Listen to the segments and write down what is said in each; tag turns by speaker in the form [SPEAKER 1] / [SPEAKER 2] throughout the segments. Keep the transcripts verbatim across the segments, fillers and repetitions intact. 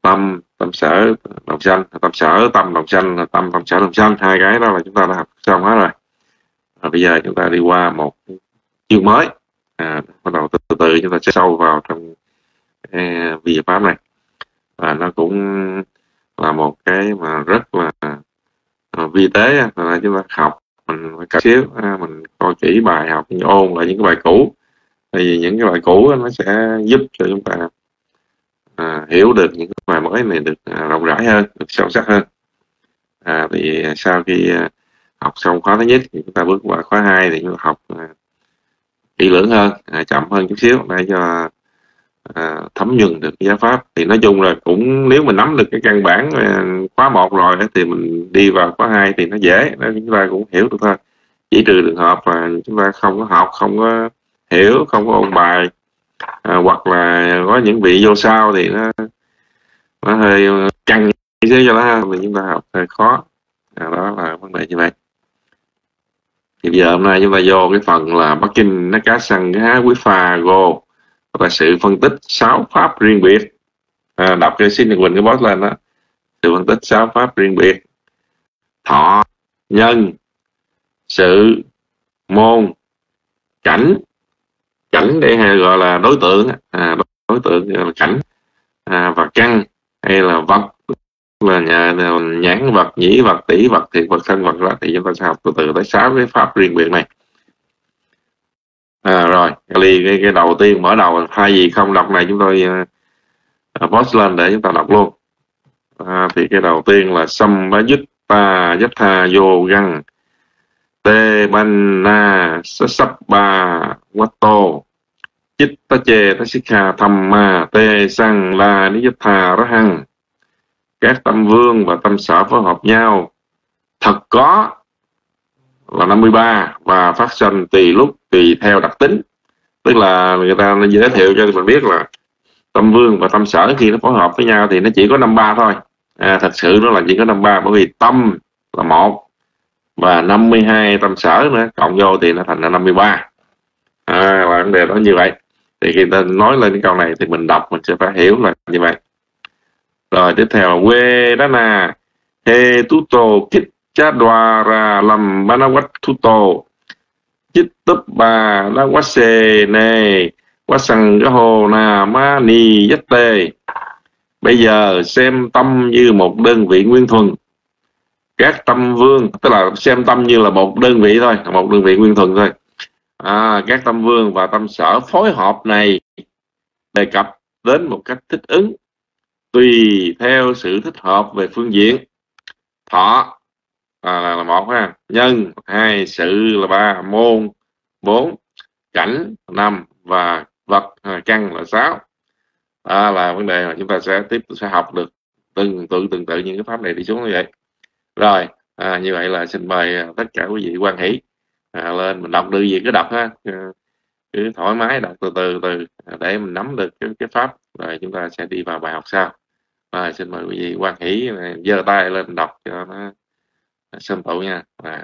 [SPEAKER 1] tâm tâm sở đồng sanh, tâm sở tâm đồng sanh, tâm tâm sở đồng sanh, hai cái đó là chúng ta đã học xong hết rồi. À, bây giờ chúng ta đi qua một chương mới, à, bắt đầu từ từ chúng ta sẽ sâu vào trong cái vi diệu pháp này, và nó cũng là một cái mà rất là à, vi tế, là chúng ta học mình phải cẩn xíu, à, mình coi kỹ bài học, mình ôn lại những cái bài cũ, tại vì những cái bài cũ nó sẽ giúp cho chúng ta à, hiểu được những cái bài mới này được à, rộng rãi hơn, được sâu sắc hơn. À, thì sau khi à, học xong khóa thứ nhất thì chúng ta bước qua khóa hai thì chúng ta học à, kỹ lưỡng hơn, à, chậm hơn chút xíu để cho à, thấm nhuần được giáo pháp. Thì nói chung là cũng nếu mình nắm được cái căn bản à, khóa một rồi thì mình đi vào khóa hai thì nó dễ, đó chúng ta cũng hiểu được thôi. Chỉ trừ trường hợp là chúng ta không có học, không có hiểu, không có ôn bài, à, hoặc là có những vị vô sau thì nó nó hơi căng xíu cho nó, thì chúng ta học hơi khó, à, đó là vấn đề như vậy. Thì bây giờ hôm nay chúng ta vô cái phần là Bắc Kinh nó cá săn há quý pha gô, và sự phân tích sáu pháp riêng biệt. À, đọc cho xin được Quỳnh cái post lên đó. Sự phân tích sáu pháp riêng biệt: thọ, nhân, sự, môn, cảnh. Cảnh để hay gọi là đối tượng, à, đối tượng gọi là cảnh, à, và căn hay là vật, là nhà, nhãn vật, nhĩ vật, tỷ vật, thiệt vật, thân vật. Đó thì chúng ta sẽ học từ từ tới sáu cái pháp riêng biệt này. À, rồi cái, cái, cái đầu tiên mở đầu, thay vì không đọc này chúng tôi uh, post lên để chúng ta đọc luôn. À, thì cái đầu tiên là Sambhajutta Yatha Yogang Te Banna Sasabba Watto Chittache Tasikha Thamma Te Sang La Niyatha Rahang. Các tâm vương và tâm sở phối hợp nhau thật có là năm mươi ba, và phát sinh tùy lúc tùy theo đặc tính. Tức là người ta giới thiệu cho mình biết là tâm vương và tâm sở khi nó phối hợp với nhau thì nó chỉ có năm mươi ba thôi. À, thật sự nó là chỉ có năm mươi ba, bởi vì tâm là một và năm mươi hai tâm sở nữa cộng vô thì nó thành là năm mươi ba. À, là vấn đề đó như vậy. Thì khi ta nói lên cái câu này thì mình đọc mình sẽ phải hiểu là như vậy. Rồi tiếp theo, quê đó là he tuto kit chadwara lam banawat tuto chit túp bà la wase ne wasang gaho na ma ni yatte. Bây giờ xem tâm như một đơn vị nguyên thuần. Các tâm vương, tức là xem tâm như là một đơn vị thôi, một đơn vị nguyên thuần thôi. À, các tâm vương và tâm sở phối hợp này đề cập đến một cách thích ứng tùy theo sự thích hợp về phương diện. Thọ à, là, là một ha, nhân hai, sự là ba, môn bốn, cảnh năm, và vật à, căn là sáu. À, là vấn đề mà chúng ta sẽ tiếp sẽ học được từng tự từng tự những cái pháp này đi xuống như vậy. Rồi à, như vậy là xin mời tất cả quý vị quan hỷ à, lên mình đọc được gì cứ đọc ha, cứ thoải mái đọc từ từ từ để mình nắm được cái, cái pháp, rồi chúng ta sẽ đi vào bài học sau. À, xin mời quý vị quan hỷ giơ tay lên đọc cho nó sơm tụ nha. À,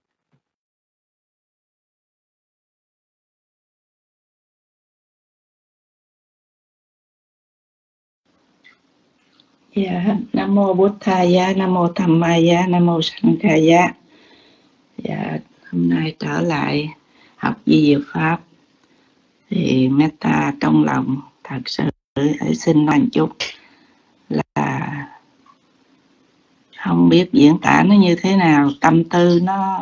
[SPEAKER 2] dạ, Nam mô Buddhaya, Nam mô Dhammaya, Nam mô Sanghaya. Dạ, hôm nay trở lại học vi diệu pháp thì metta trong lòng thật sự để xin nói chút là không biết diễn tả nó như thế nào, tâm tư nó,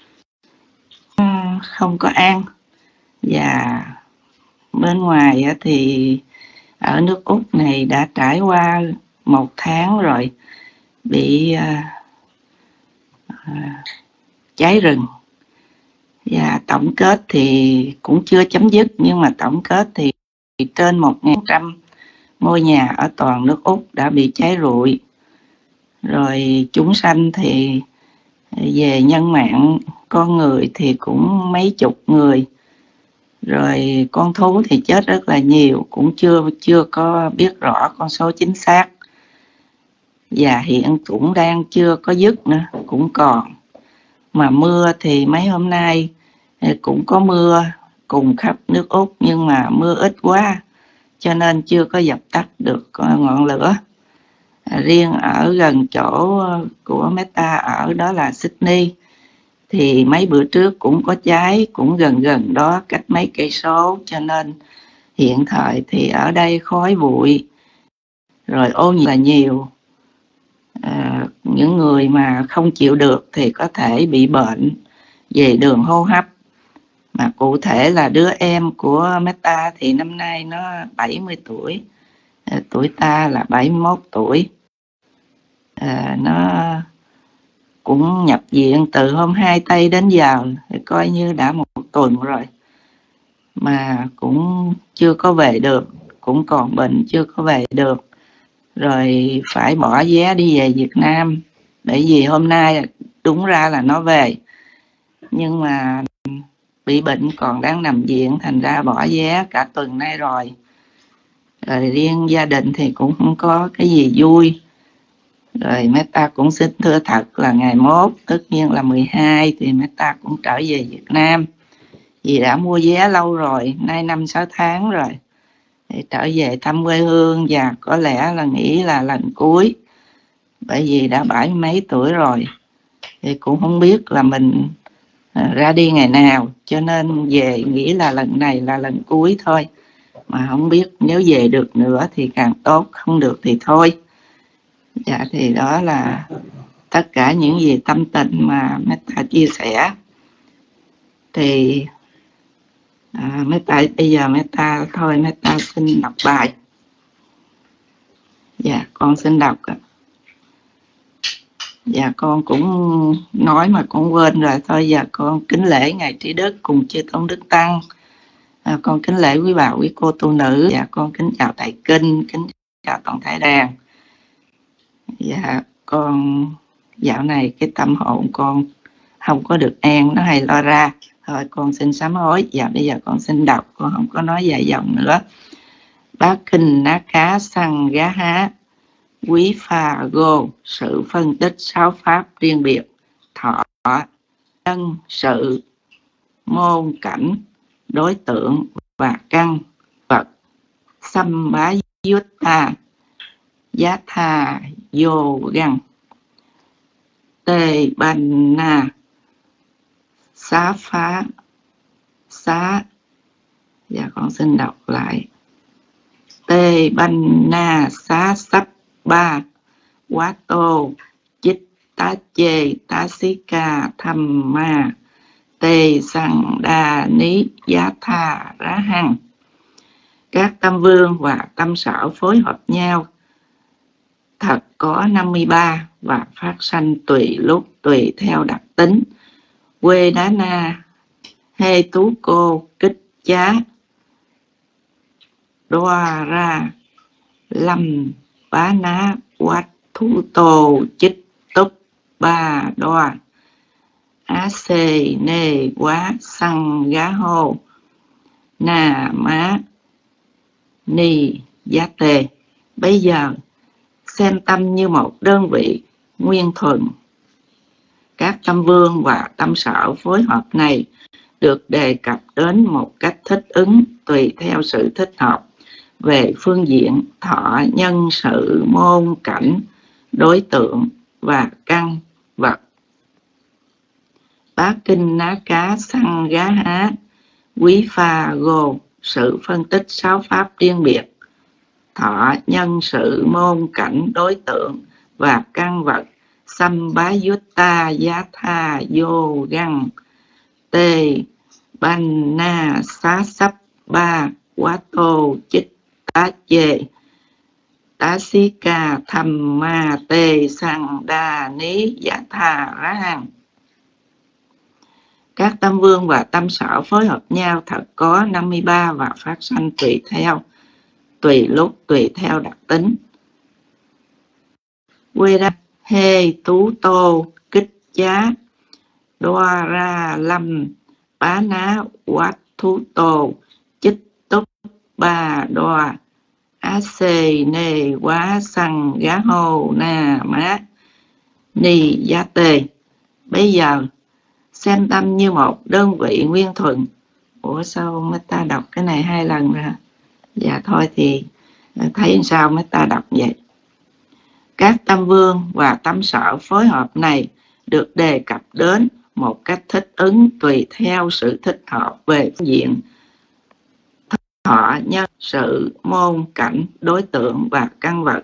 [SPEAKER 2] nó không có an. Và bên ngoài thì ở nước Úc này đã trải qua một tháng rồi, bị uh, uh, cháy rừng, và tổng kết thì cũng chưa chấm dứt, nhưng mà tổng kết thì trên một nghìn trăm ngôi nhà ở toàn nước Úc đã bị cháy rụi. Rồi chúng sanh thì về nhân mạng con người thì cũng mấy chục người. Rồi con thú thì chết rất là nhiều, cũng chưa chưa có biết rõ con số chính xác. Và hiện cũng đang chưa có dứt nữa, cũng còn. Mà mưa thì mấy hôm nay cũng có mưa cùng khắp nước Úc, nhưng mà mưa ít quá cho nên chưa có dập tắt được ngọn lửa. À, riêng ở gần chỗ của Meta ở đó là Sydney thì mấy bữa trước cũng có cháy, cũng gần gần đó, cách mấy cây số, cho nên hiện thời thì ở đây khói bụi rồi ô nhiễm là nhiều. À, những người mà không chịu được thì có thể bị bệnh về đường hô hấp, mà cụ thể là đứa em của Meta thì năm nay nó bảy mươi tuổi, à, tuổi ta là bảy mươi mốt tuổi. À, nó cũng nhập viện từ hôm hai tây đến giờ, thì coi như đã một tuần rồi mà cũng chưa có về được, cũng còn bệnh chưa có về được, rồi phải bỏ vé đi về Việt Nam. Bởi vì hôm nay đúng ra là nó về, nhưng mà bị bệnh còn đang nằm viện, thành ra bỏ vé cả tuần nay rồi. Rồi riêng gia đình thì cũng không có cái gì vui. Rồi Meta cũng xin thưa thật là ngày mốt, tất nhiên là mười hai, thì Meta cũng trở về Việt Nam, vì đã mua vé lâu rồi, nay năm sáu tháng rồi, để trở về thăm quê hương, và có lẽ là nghĩ là lần cuối, bởi vì đã bảy mấy tuổi rồi, thì cũng không biết là mình ra đi ngày nào, cho nên về nghĩ là lần này là lần cuối thôi, mà không biết nếu về được nữa thì càng tốt, không được thì thôi. Dạ, thì đó là tất cả những gì tâm tình mà Meta chia sẻ. Thì à, Meta bây giờ Meta thôi Meta xin đọc bài. Dạ, con xin đọc. Dạ, con cũng nói mà con quên rồi, thôi giờ con kính lễ Ngài Trí Đức cùng chư Tôn Đức Tăng. À, con kính lễ quý bà quý cô tu nữ. Dạ, con kính chào thầy kinh, kính chào toàn thể đàn. Dạ, con dạo này cái tâm hồn con không có được an, nó hay lo ra. Thôi con xin sám hối. Dạ, bây giờ con xin đọc, con không có nói dài dòng nữa. Bá kinh ná cá xăng gá há, quý pha gô, sự phân tích sáu pháp riêng biệt, thọ, nhân, sự, môn, cảnh, đối tượng và căn vật, xăm bá yutta, giá tha vô găng, tê ban na, xá phá, xá. Dạ, con xin đọc lại. Tê ban na xá sắp ba, quá tô, chích tá chê, tá xí ca, thăm ma, tê sang đa ní, giá tha rá hăng. Các tâm vương và tâm sở phối hợp nhau, thật có năm mươi ba và phát sanh tùy lúc tùy theo đặc tính. Quê đá na, hê tú cô, kích chá, đoa ra, lâm, bá ná, quát, thú tô, chích, túc, ba, đoa, á xê, nê, quá, xăng, gá hô, nà, má, ni, giá tê. Bây giờ xem tâm như một đơn vị nguyên thuần. Các tâm vương và tâm sở phối hợp này được đề cập đến một cách thích ứng tùy theo sự thích hợp về phương diện thọ, nhân, sự, môn, cảnh, đối tượng và căn vật. Bá kinh ná cá xăng gá há, quý pha gô, sự phân tích sáu pháp riêng biệt, thọ, nhân, sự, môn, cảnh, đối tượng và căn vật, xăm bá yutta, giá tha vô găng, tê ban na xá sắp ba, quá tô, chích tá chê, tá xí ca, thăm ma, tê sang đa ní, giá tha rá hăng. Các tâm vương và tâm sở phối hợp nhau thật có năm mươi ba và phát sanh tùy theo, tùy lúc tùy theo đặc tính. Quê đa, hê, tú tô, kích chá, đoa ra, lâm, bá ná, quát, thú tô, chích, túc, ba, đoa, á xê, nê, quá, xăng, gá hô, na, má, ni, giá tê. Bây giờ xem tâm như một đơn vị nguyên thuần. Ủa sao mấy ta đọc cái này hai lần rồi? Dạ thôi thì thấy sao mấy ta đọc vậy. Các Các tâm vương và tâm sở phối hợp này được đề cập đến một cách thích ứng tùy theo sự thích hợp về phương diện thọ, nhân, sự, môn, cảnh, đối tượng và căn vật.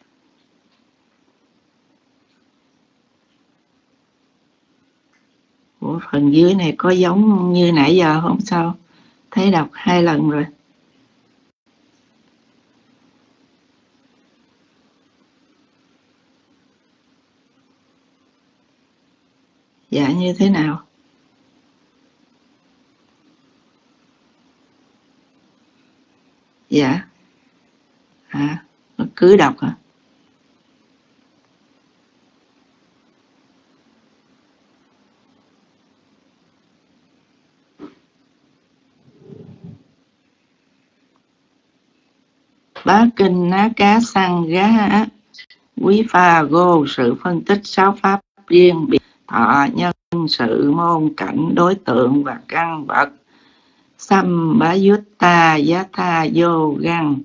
[SPEAKER 2] Ủa, phần dưới này có giống như nãy giờ không sao? Thấy đọc hai lần rồi. Dạ như thế nào? Dạ. À, cứ đọc hả? Bá kinh ná cá xăng gá quý pha gô, sự phân tích sáu pháp riêng biệt thọ, nhân, sự, môn, cảnh, đối tượng và căn vật. Sam bá yutta giá tha vô găng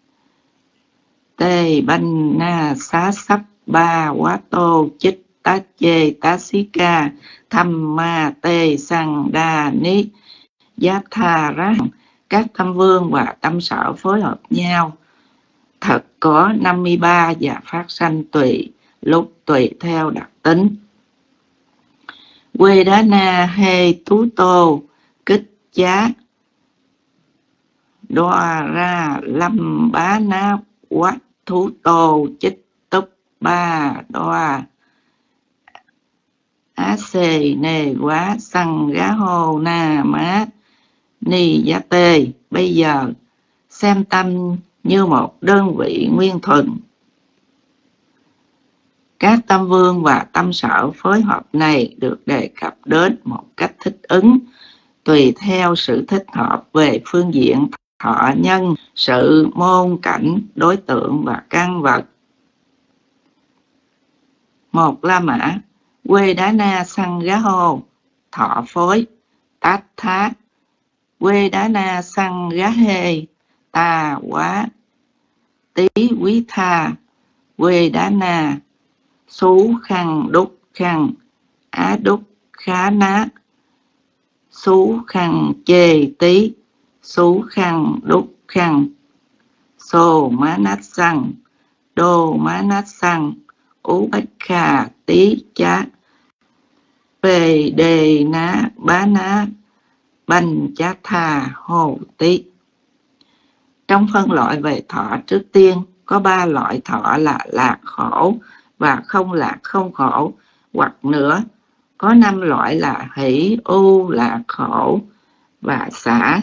[SPEAKER 2] tê banh na xá sắp ba quá tô chích tá chê tá xí ca thăm ma tê sang đa ní giá tha rá. Các tâm vương và tâm sở phối hợp nhau thật có năm mươi ba và phát sanh tùy lúc tùy theo đặc tính. Quê đá na hê tú tô kích giá đoa ra lâm bá ná quát thú tô chích túc ba đoa á xê nê quá xăng gá hô na má ni giá tê. Bây giờ xem tâm như một đơn vị nguyên thuần. Các tâm vương và tâm sở phối hợp này được đề cập đến một cách thích ứng tùy theo sự thích hợp về phương diện thọ, nhân, sự, môn, cảnh, đối tượng và căn vật. Một La Mã quê đá na xăng gá hô thọ phối tát thá quê đá na xăng gá hê tà quá tí quý tha quê đá na xú khăn đúc khăn á đúc khá ná xú khăn chê tí xú khăn đúc khăn xô má nát xăng đô má nát xăng ú bách khà tí chá về đề ná bá ná banh chá thà hồ tí. Trong phân loại về thọ trước tiên có ba loại thọ là lạc khổ và không lạc không khổ, hoặc nữa có năm loại là hỷ u lạc khổ và xả.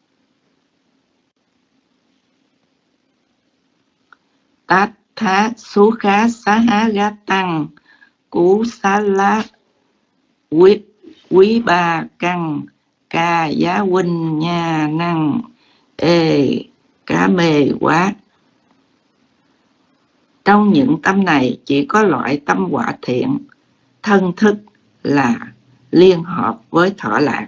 [SPEAKER 2] Tát thá xú khá xá há gá tăng cú xá lá quý, quý ba căng ca giá huynh nha năng ê cá mê quá. Trong những tâm này chỉ có loại tâm quả thiện thân thức là liên hợp với thọ lạc.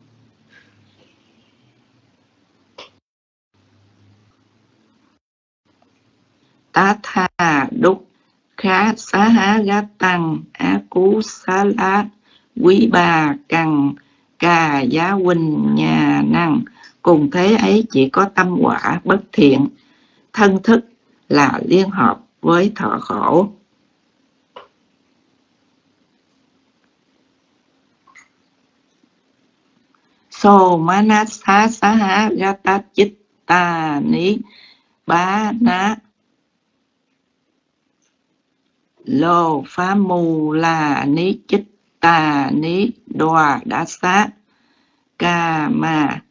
[SPEAKER 2] Tá tha đúc khá xá há gá tăng á cú xá lá quý ba căng ca giá huynh nhà năng. Cùng thế ấy chỉ có tâm quả bất thiện thân thức là liên hợp với thọ khổ. Sô má nát xá xá há gá tát chích ta ní bá ná lô phá mù là ní chích ta ní đoà đá xá ca ma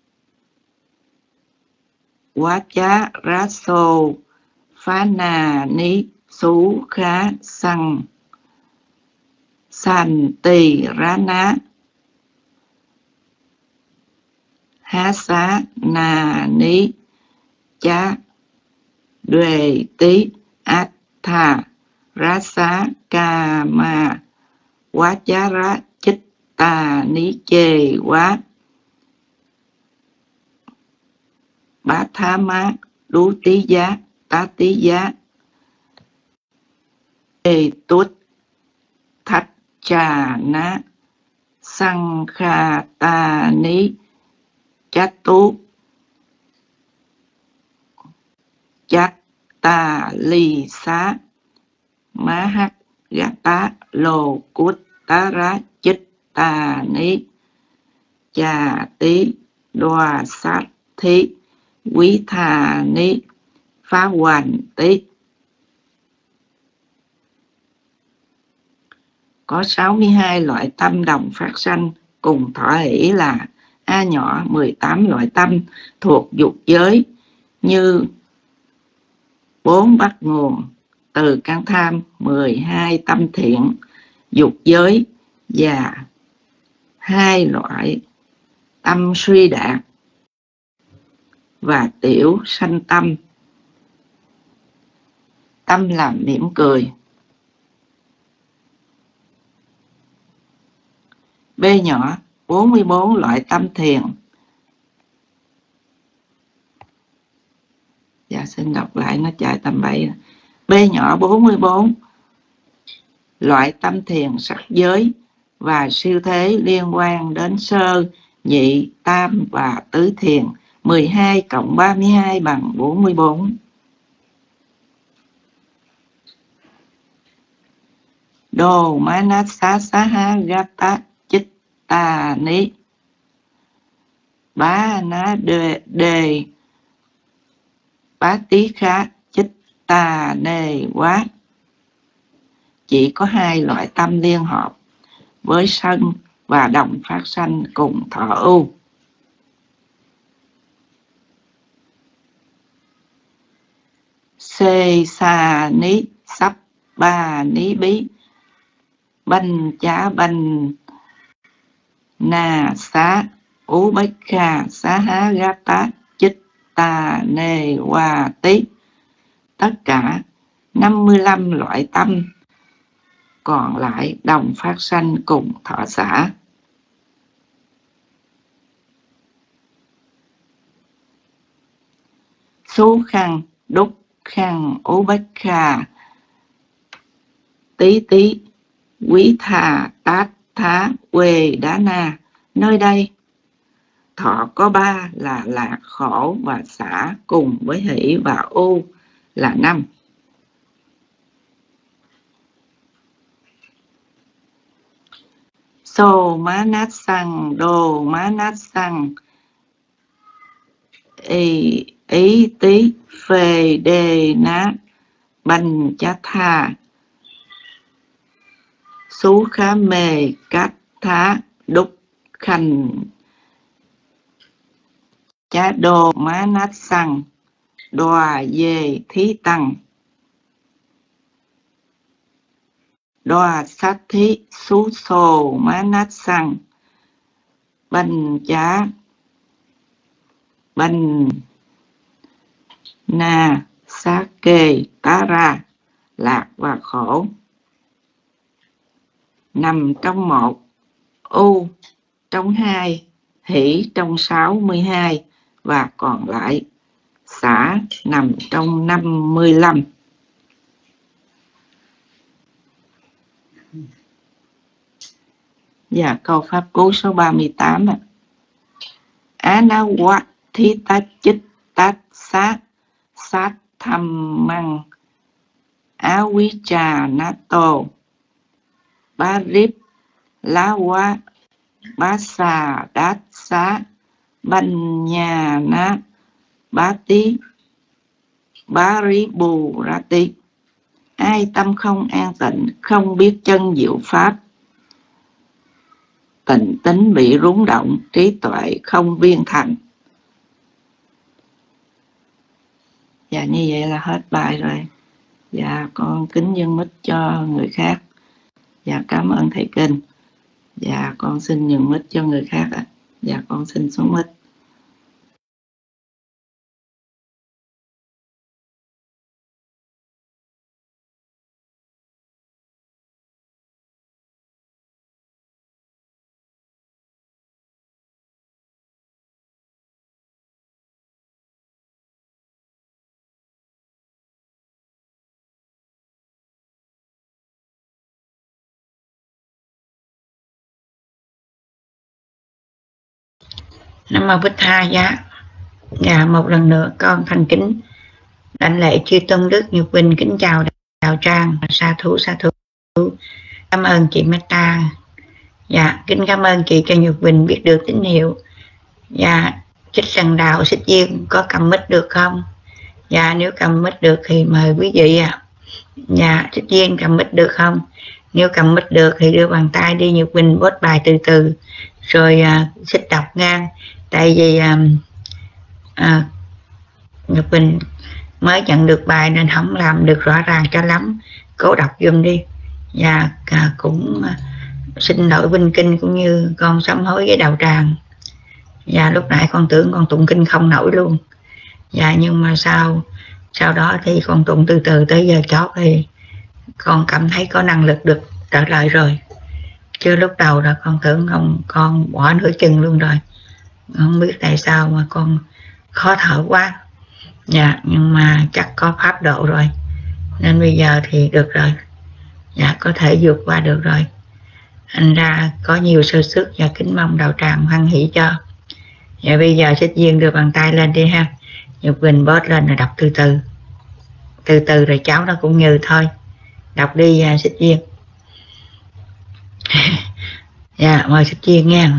[SPEAKER 2] quá chá rá sô phá nà ní xú khá xăng san tì rá ná há xá nà ní chá đuề tí át thà rá xá ca ma quá chá rá chích ta ní chê quá bá thá má đú tí giá tá tí giá. tút thắt trà ná sang kha ta ní chát tú chát ta ly xá má hắc gá tá lô cút tá rá chích ta ní chà tí đoà sát thí quý thà ní phá hoành tí. Có sáu mươi hai loại tâm đồng phát sanh cùng thọ hỷ là A nhỏ mười tám loại tâm thuộc dục giới như bốn bắt nguồn từ căn tham, mười hai tâm thiện dục giới và hai loại tâm suy đạt và tiểu sanh tâm, tâm làm mỉm cười. B nhỏ bốn mươi bốn loại tâm thiền. Dạ xin đọc lại, nó chạy tầm bậy. B nhỏ bốn mươi bốn loại tâm thiền sắc giới và siêu thế liên quan đến sơ, nhị, tam và tứ thiền. mười hai cộng ba mươi hai bằng bốn mươi bốn. Đô má nát xá xá há gata chích ta ní bá ná đề, đề bá tí khá chích ta nê quá. Chỉ có hai loại tâm liên hợp với sân và đồng phát sanh cùng thọ ưu. Xê sa ní sắp ba ní bí banh chá banh na xá ú bách kha xá há gá tá chích ta nê hoa tí. Tất cả năm mươi lăm loại tâm còn lại đồng phát sanh cùng thọ xả. Số khăn đúc khăn ú bách kha tí tí quý thà tát thá quê đá na. Nơi đây thọ có ba là lạc, khổ và xả cùng với hỷ và u là năm. Sô má nát xăng đô má nát xăng ý, ý tí phê đê ná banh chá tha xú khá mê cát thá đúc khanh chá đô má nát xăng đoà dê thí tăng đoà sát thí xú xô má nát xăng banh chá banh na xá kê tá ra lạc và khổ. Nằm trong một, u trong hai, hỷ trong sáu mươi hai và còn lại xả nằm trong năm mươi lăm. Và câu pháp cú số ba mươi tám ạ. Á ná quát thí tát chích tát sát sát tham măng á quý trà ná tô bá ríp lá quá bá xà đát xá banh nhà ná bá tí bá rí bù ra tí. Ai tâm không an tịnh, không biết chân diệu pháp, tịnh tính bị rúng động, trí tuệ không viên thành. Dạ như vậy là hết bài rồi. Dạ con kính dân mít cho người khác. Dạ cảm ơn thầy Kinh. Dạ con xin nhường mít cho người khác ạ. Dạ con xin xuống mít.
[SPEAKER 3] Nam mô Bích Tha giá. Dạ, một lần nữa con thành kính đảnh lễ chư tôn đức Nhật Quỳnh, kính chào đạo tràng, sa thú sa thú. Cảm ơn chị Meta. Dạ, kính cảm ơn chị cho Nhật Quỳnh biết được tín hiệu. Dạ, Chích Sần Đạo Xích Duyên có cầm mic được không? Dạ, nếu cầm mic được thì mời quý vị ạ. À. Dạ, Xích Duyên cầm mic được không? Nếu cầm mic được thì đưa bàn tay đi, Nhật Quỳnh post bài từ từ rồi à, xích đọc ngang. Tại vì à, à, Nhật Quỳnh mới nhận được bài nên không làm được rõ ràng cho lắm, cố đọc giùm đi. Và à, cũng à, xin lỗi Vinh Kinh cũng như con sám hối với đạo tràng. Và lúc nãy con tưởng con tụng kinh không nổi luôn. Và nhưng mà sau sau đó thì con tụng từ từ tới giờ chót thì con cảm thấy có năng lực được trở lại rồi. Chứ lúc đầu là con tưởng không, con bỏ nửa chừng luôn rồi. Không biết tại sao mà con khó thở quá. Dạ, nhưng mà chắc có pháp độ rồi nên bây giờ thì được rồi. Dạ, có thể vượt qua được rồi. Thành ra có nhiều sơ sức và kính mong đạo tràng hoan hỷ cho. Dạ, bây giờ Xích Duyên đưa bàn tay lên đi ha. Nhật Quỳnh bớt lên rồi đọc từ từ. Từ từ rồi cháu nó cũng như thôi. Đọc đi Xích Duyên. Dạ, mời Xích Duyên nghe.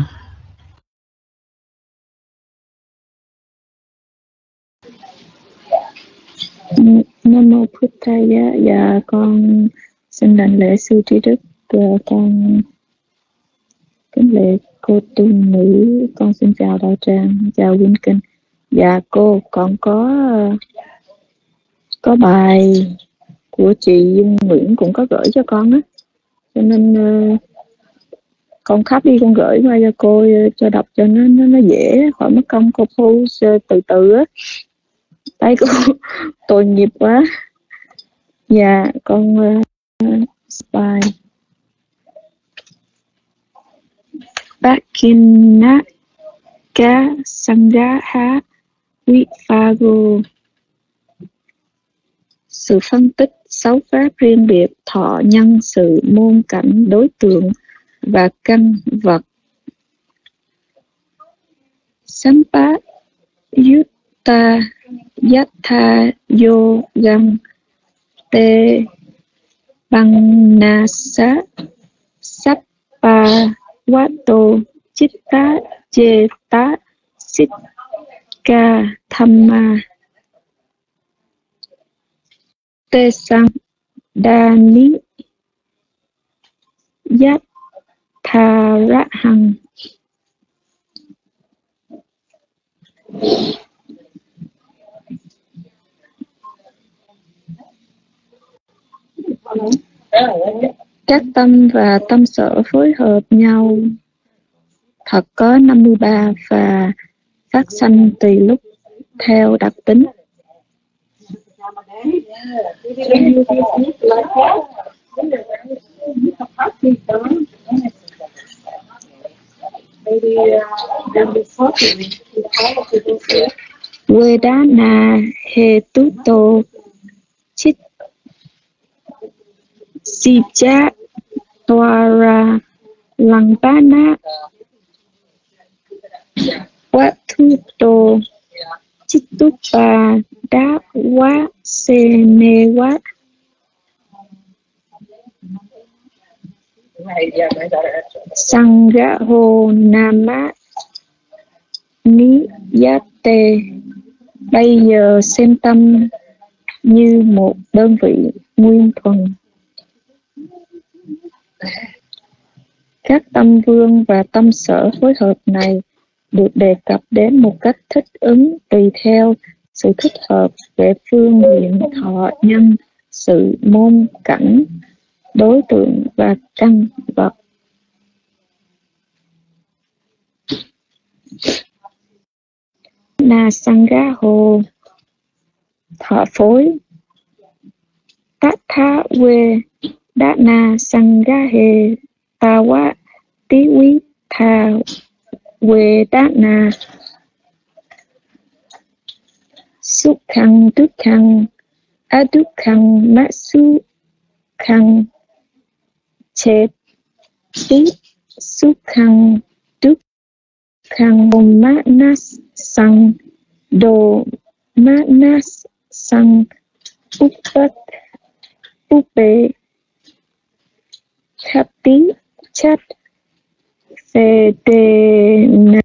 [SPEAKER 4] Nam mô Phật Thầy. Dạ, con xin đảnh lễ sư trí đức. Con kính lễ cô tu nữ. Con xin chào đạo tràng, chào Vinh Kinh. Dạ cô, con có có bài của chị Dung Nguyễn cũng có gửi cho con á, cho nên uh, con khắp đi con gửi qua cho cô cho đọc cho nó nó, nó dễ, khỏi mất công cô post từ từ á. Tay cô tội nghiệp quá. Dạ con uh, bài Bakina Ka Sangaha Vipago. Sự phân tích sáu pháp riêng biệt thọ nhân sự môn cảnh đối tượng và căn vật. Sampa Yutta Yatha Yogam Te Bannasa Sappa Vato Chitta Cheta Sitka Thamma Te Sang Dani Yat Tharahang. Các tâm và tâm sở phối hợp nhau thật có năm mươi ba và phát sanh tùy lúc theo đặc tính. Vedana Hetuto Chit Sija Twara Langpana Watuto Chitupa Đá Quá Senewa. Sangaho Nama Niyate. Bây giờ xem tâm như một đơn vị nguyên thuần. Các tâm vương và tâm sở phối hợp này được đề cập đến một cách thích ứng tùy theo sự thích hợp về phương diện thọ nhân sự môn cảnh đối tượng và căn vật. Na Sangaho thọ phối. Tatha we Dana Sangahe Tawa Tiwi Tha we Dana Sukhang Dukhang Adukhang Matsu Khang Chet Tí Sukhang khang manas sang do manas sang upat upe khati chat vedena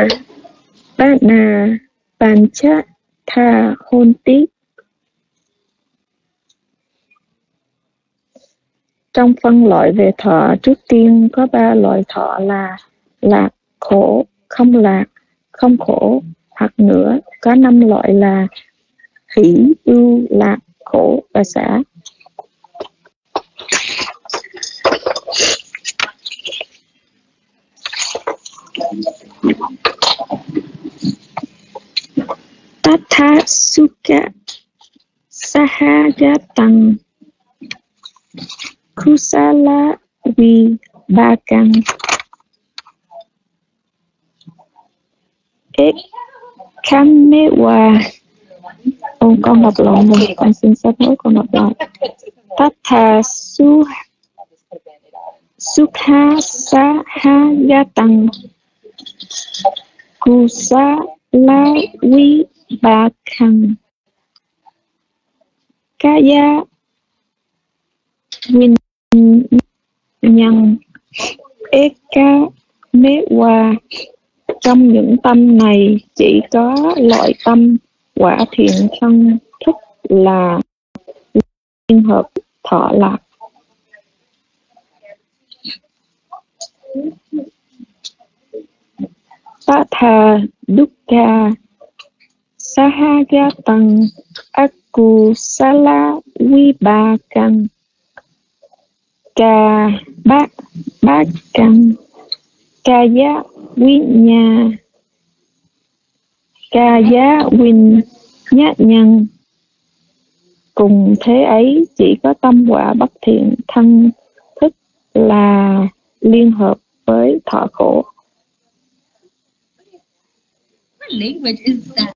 [SPEAKER 4] bana pancha tha honti. Trong phân loại về thọ, trước tiên có ba loại thọ là lạc, khổ, không lạc, không khổ, hoặc nữa có năm loại là hỷ, ưu, lạc, khổ và xả. Tatha sukha sahajatang kusala vibhakang ekhamewa. Ô, con đọc lại mình, con xin sắp hối con đọc lại. Tatha su sukha sahajatang kusala vibhakang kaya vinh nhân eka mewa. Trong những tâm này chỉ có loại tâm quả thiện thân thức là liên hợp thọ lạc. Tatha dukkha sahajatang akusala vibhakang ca bát bát căn kaya vinya kaya vinh nhát nhân. Cùng thế ấy chỉ có tâm quả bất thiện thân thức là liên hợp với thọ khổ.
[SPEAKER 5] What language is that?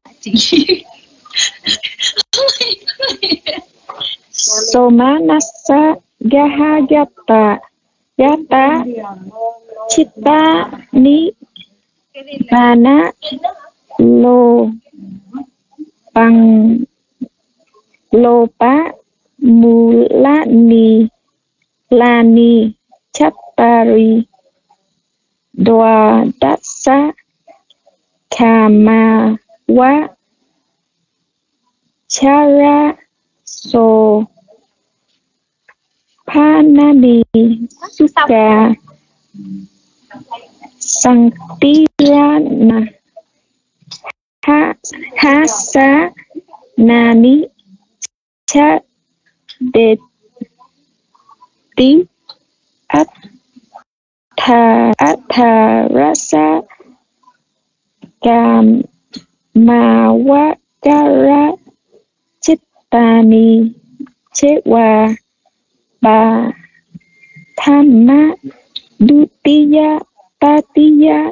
[SPEAKER 4] Somanassa gahayata yata chitta ni bana lo bằng lô bá mulani lani chattari đoa dassa kama wa chara so panani sukha santirana ha hasa nani cha de ti at tha at tha rasa cam ma wa kara chittani chế hòa ba tham ma dutiya tatiya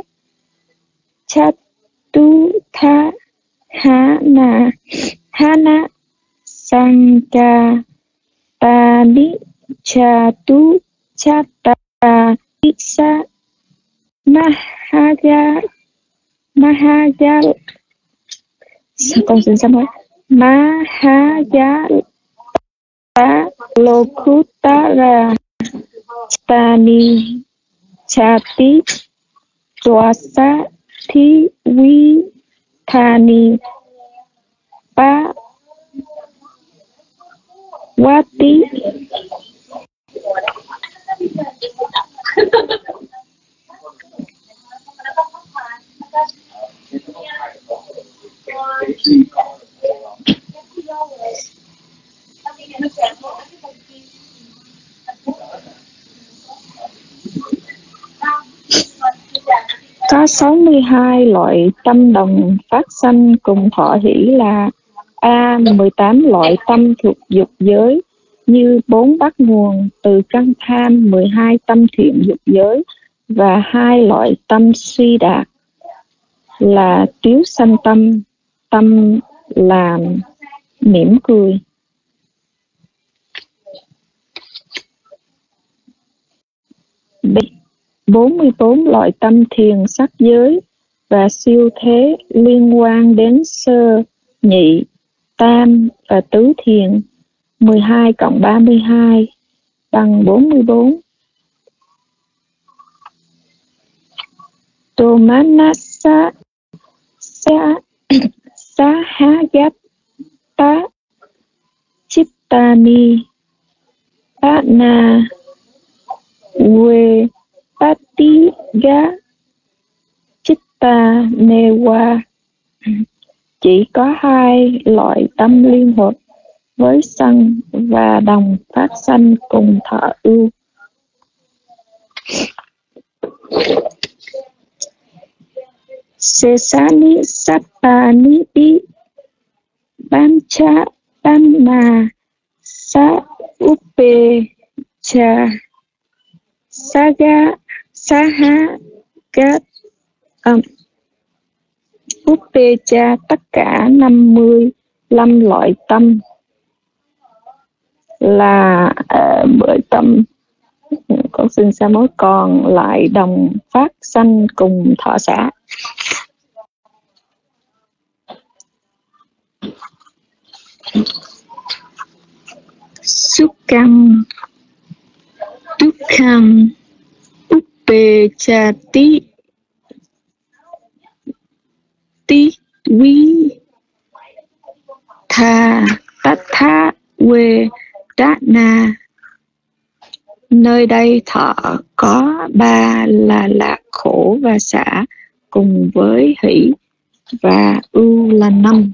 [SPEAKER 4] chatu tha hana hana sanka tani chatu chata isa mahaja mahaja. Con xin sám hối. Mahaja lokutara tani chati dwasa thi vi thani pa wati. Có sáu mươi hai loại tâm đồng phát sanh cùng thọ hỷ là: A. mười tám loại tâm thuộc dục giới như bốn bắt nguồn từ căn tham, mười hai tâm thiện dục giới và hai loại tâm suy đạt là tiếu sanh tâm, tâm làm mỉm cười. B. bốn mươi bốn loại tâm thiền sắc giới và siêu thế liên quan đến sơ, nhị, tam và tứ thiền. Mười hai cộng ba mươi hai bằng bốn mươi bốn. Tomanasa sa sahagata chittani Patna we patiga chitta newa. Chỉ có hai loại tâm liên hợp với sân và đồng phát sanh cùng thọ ưu. Sesani sapani pi bancha panna sa upe cha saga saha gat um, upe cha tất cả năm mươi lăm loại tâm là uh, bởi tâm con xin sa mối còn lại đồng phát sanh cùng thọ xả. Sukham Dukham Upechati Ti Vi Tha Tatha We Dana. Nơi đây thọ có ba là lạc, khổ và xả, cùng với hỷ và ưu là năm.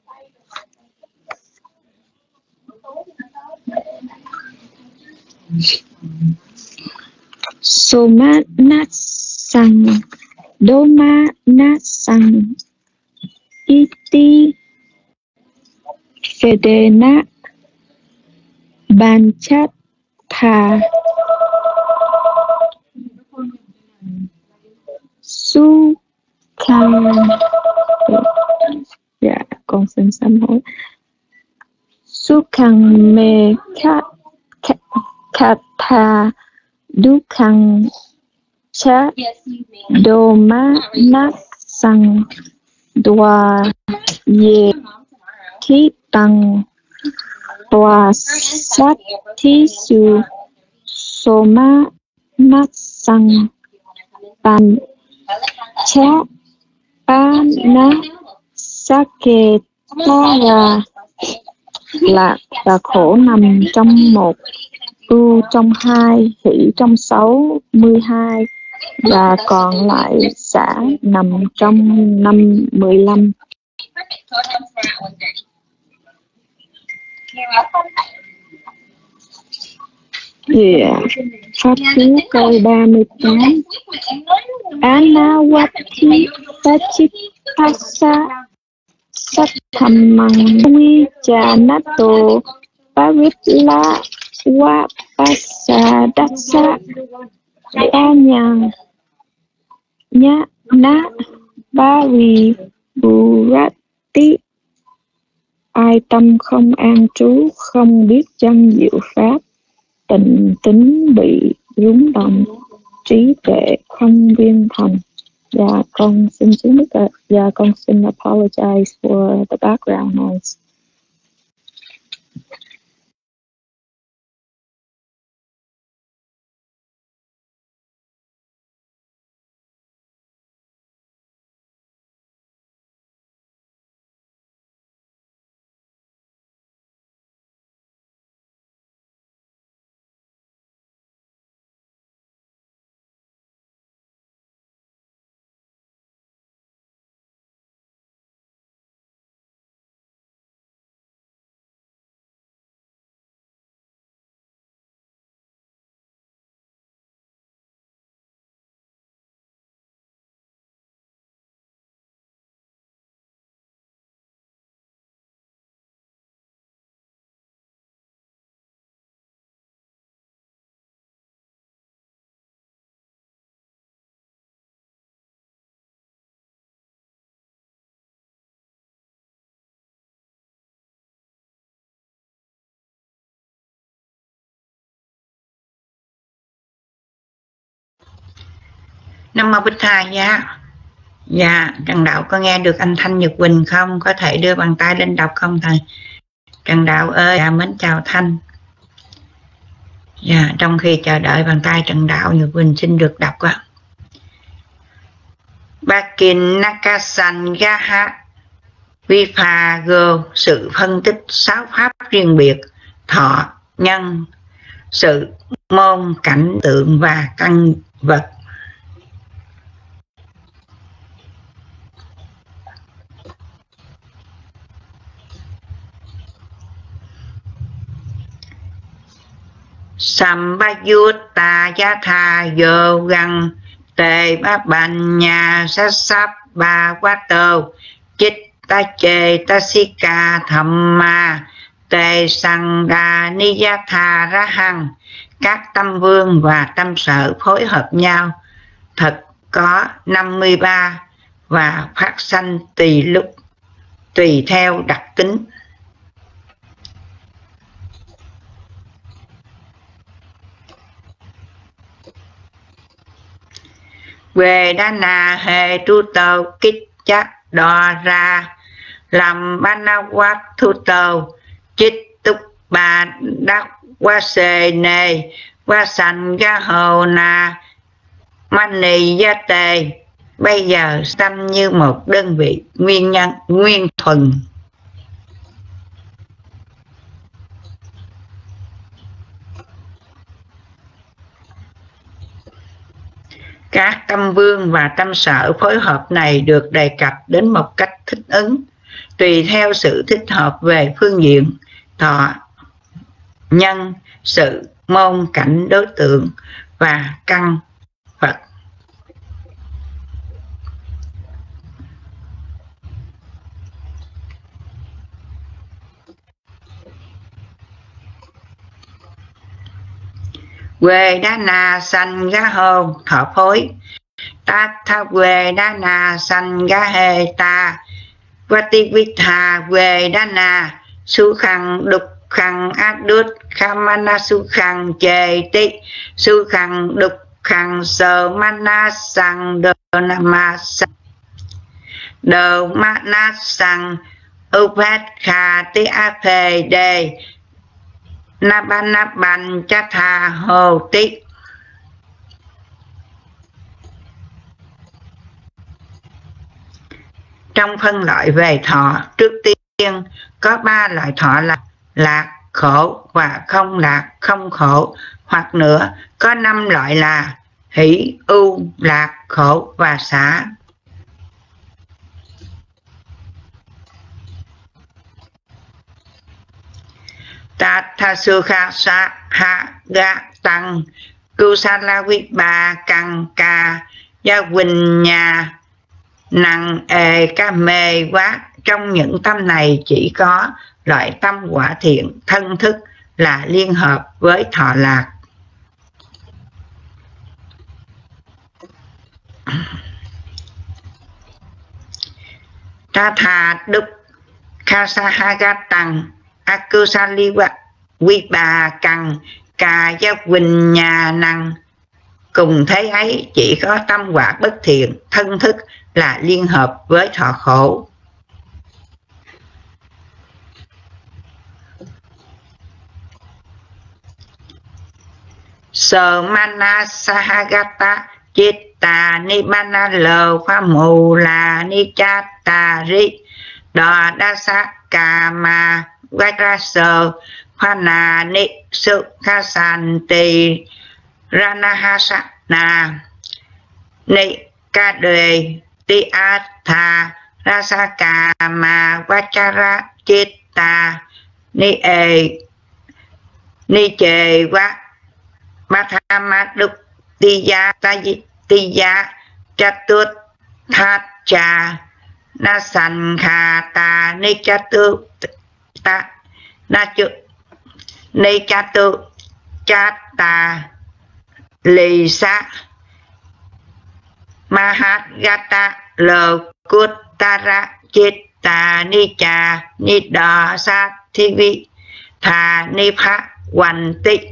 [SPEAKER 4] Soma Natsang Doma Natsang Iti Vedena Banchat Tha Su Kham. Dạ con xin sám hối. Su Kham Me Khat Katha Dukhang Cha Doma Natsang Dwa Ye Thi Tăng Tòa Sát Thí Su Soma Natsang Pan Cha Pana Sake Tara. Lạc và khổ nằm trong một, ưu trong hai, hỷ trong sáu mươi hai và còn lại xả nằm trong năm mười lăm. Yeah. Pháp Cú câu ba mươi tám. Anawati Pachipasa Sathamang Quy Cha Nato Pavitla Wapasa Datsa Tanyang Nhá Ná Bari Burati. Ai tâm không an trú, không biết chân diệu pháp, tình tính bị rúng động, trí tuệ không viên thành. Dạ con xin xuống nước ạ. Dạ con xin apologize for the background noise.
[SPEAKER 3] Nam mô Bích Thầy. Dạ Dạ, Trần Đạo có nghe được anh Thanh Nhật Quỳnh không? Có thể đưa bàn tay lên đọc không thầy? Trần Đạo ơi, dạ mến chào Thanh. Dạ, trong khi chờ đợi bàn tay Trần Đạo, Nhật Quỳnh xin được đọc ạ. Bakin Nakasan Gaha Vipago, sự phân tích sáu pháp riêng biệt, thọ, nhân, sự, môn, cảnh tượng và căn vật. Sambayutta Yatha Yogang Tề Ba Bành Nhà Sát Sáp Ba Quá Tô Chích Ta Chê Ta Sika Thamma Tề Sang Đà Niyatha Ra Hằng. Các tâm vương và tâm sở phối hợp nhau, thật có năm mươi ba và phát sanh tùy lúc, tùy theo đặc tính. Về đa nà hệ tru tàu kích chắc đò ra làm ba na quát thu tàu chích túc bà đắc qua xề nề qua sành ga hồ nà mani gia tề. Bây giờ tâm như một đơn vị nguyên nhân nguyên thuần. Các tâm vương và tâm sở phối hợp này được đề cập đến một cách thích ứng, tùy theo sự thích hợp về phương diện thọ, nhân, sự, môn, cảnh, đối tượng và căn vật. Quê đá na sanh gá hô thọ phối. Ta tha quê đá na sanh gá hê ta. Vati vitha quê đá na su khăn đục khăn át đút khamana su khăn chê tích su khăn đục khăn sơ mana sang đô nama sang đô mana sang upet kha tí áp phê đề Naban Chatha Hồ Tí. Trong phân loại về thọ, trước tiên có ba loại thọ là lạc, khổ và không lạc, không khổ, hoặc nữa có năm loại là hỷ, ưu, lạc, khổ và xả. Tatha Sukha Sa Ha Ga Tăng Kusala Vipa Căng Ca Gia Quỳnh Nhà Năng Ê Ca Mê Quá. Trong những tâm này chỉ có loại tâm quả thiện thân thức là liên hợp với thọ lạc. Tatha Đúc Khasahagatang Akusaliwa Vipa Căng Ca Gia Quỳnh Nhà Năng. Cùng thế ấy chỉ có tâm quả bất thiện thân thức là liên hợp với thọ khổ. Sơ mana sahagata chitta nibbana lờ pha mù là ni chata ri đò đa sa kama vajra sơ pha na ni su kha san ti ranahasa na ni ca đề ti atha rasa kama vajra chitta ni e ni chê quá Mathama đúc ti gia ta ti gia chatut thát cha na san kha ta ni chatu ta na chu ni chatu chat ta lì sa mahat gata lờ cút tara chit ta ni cha ni đà sa thi vi thà ni pha hoàn tích.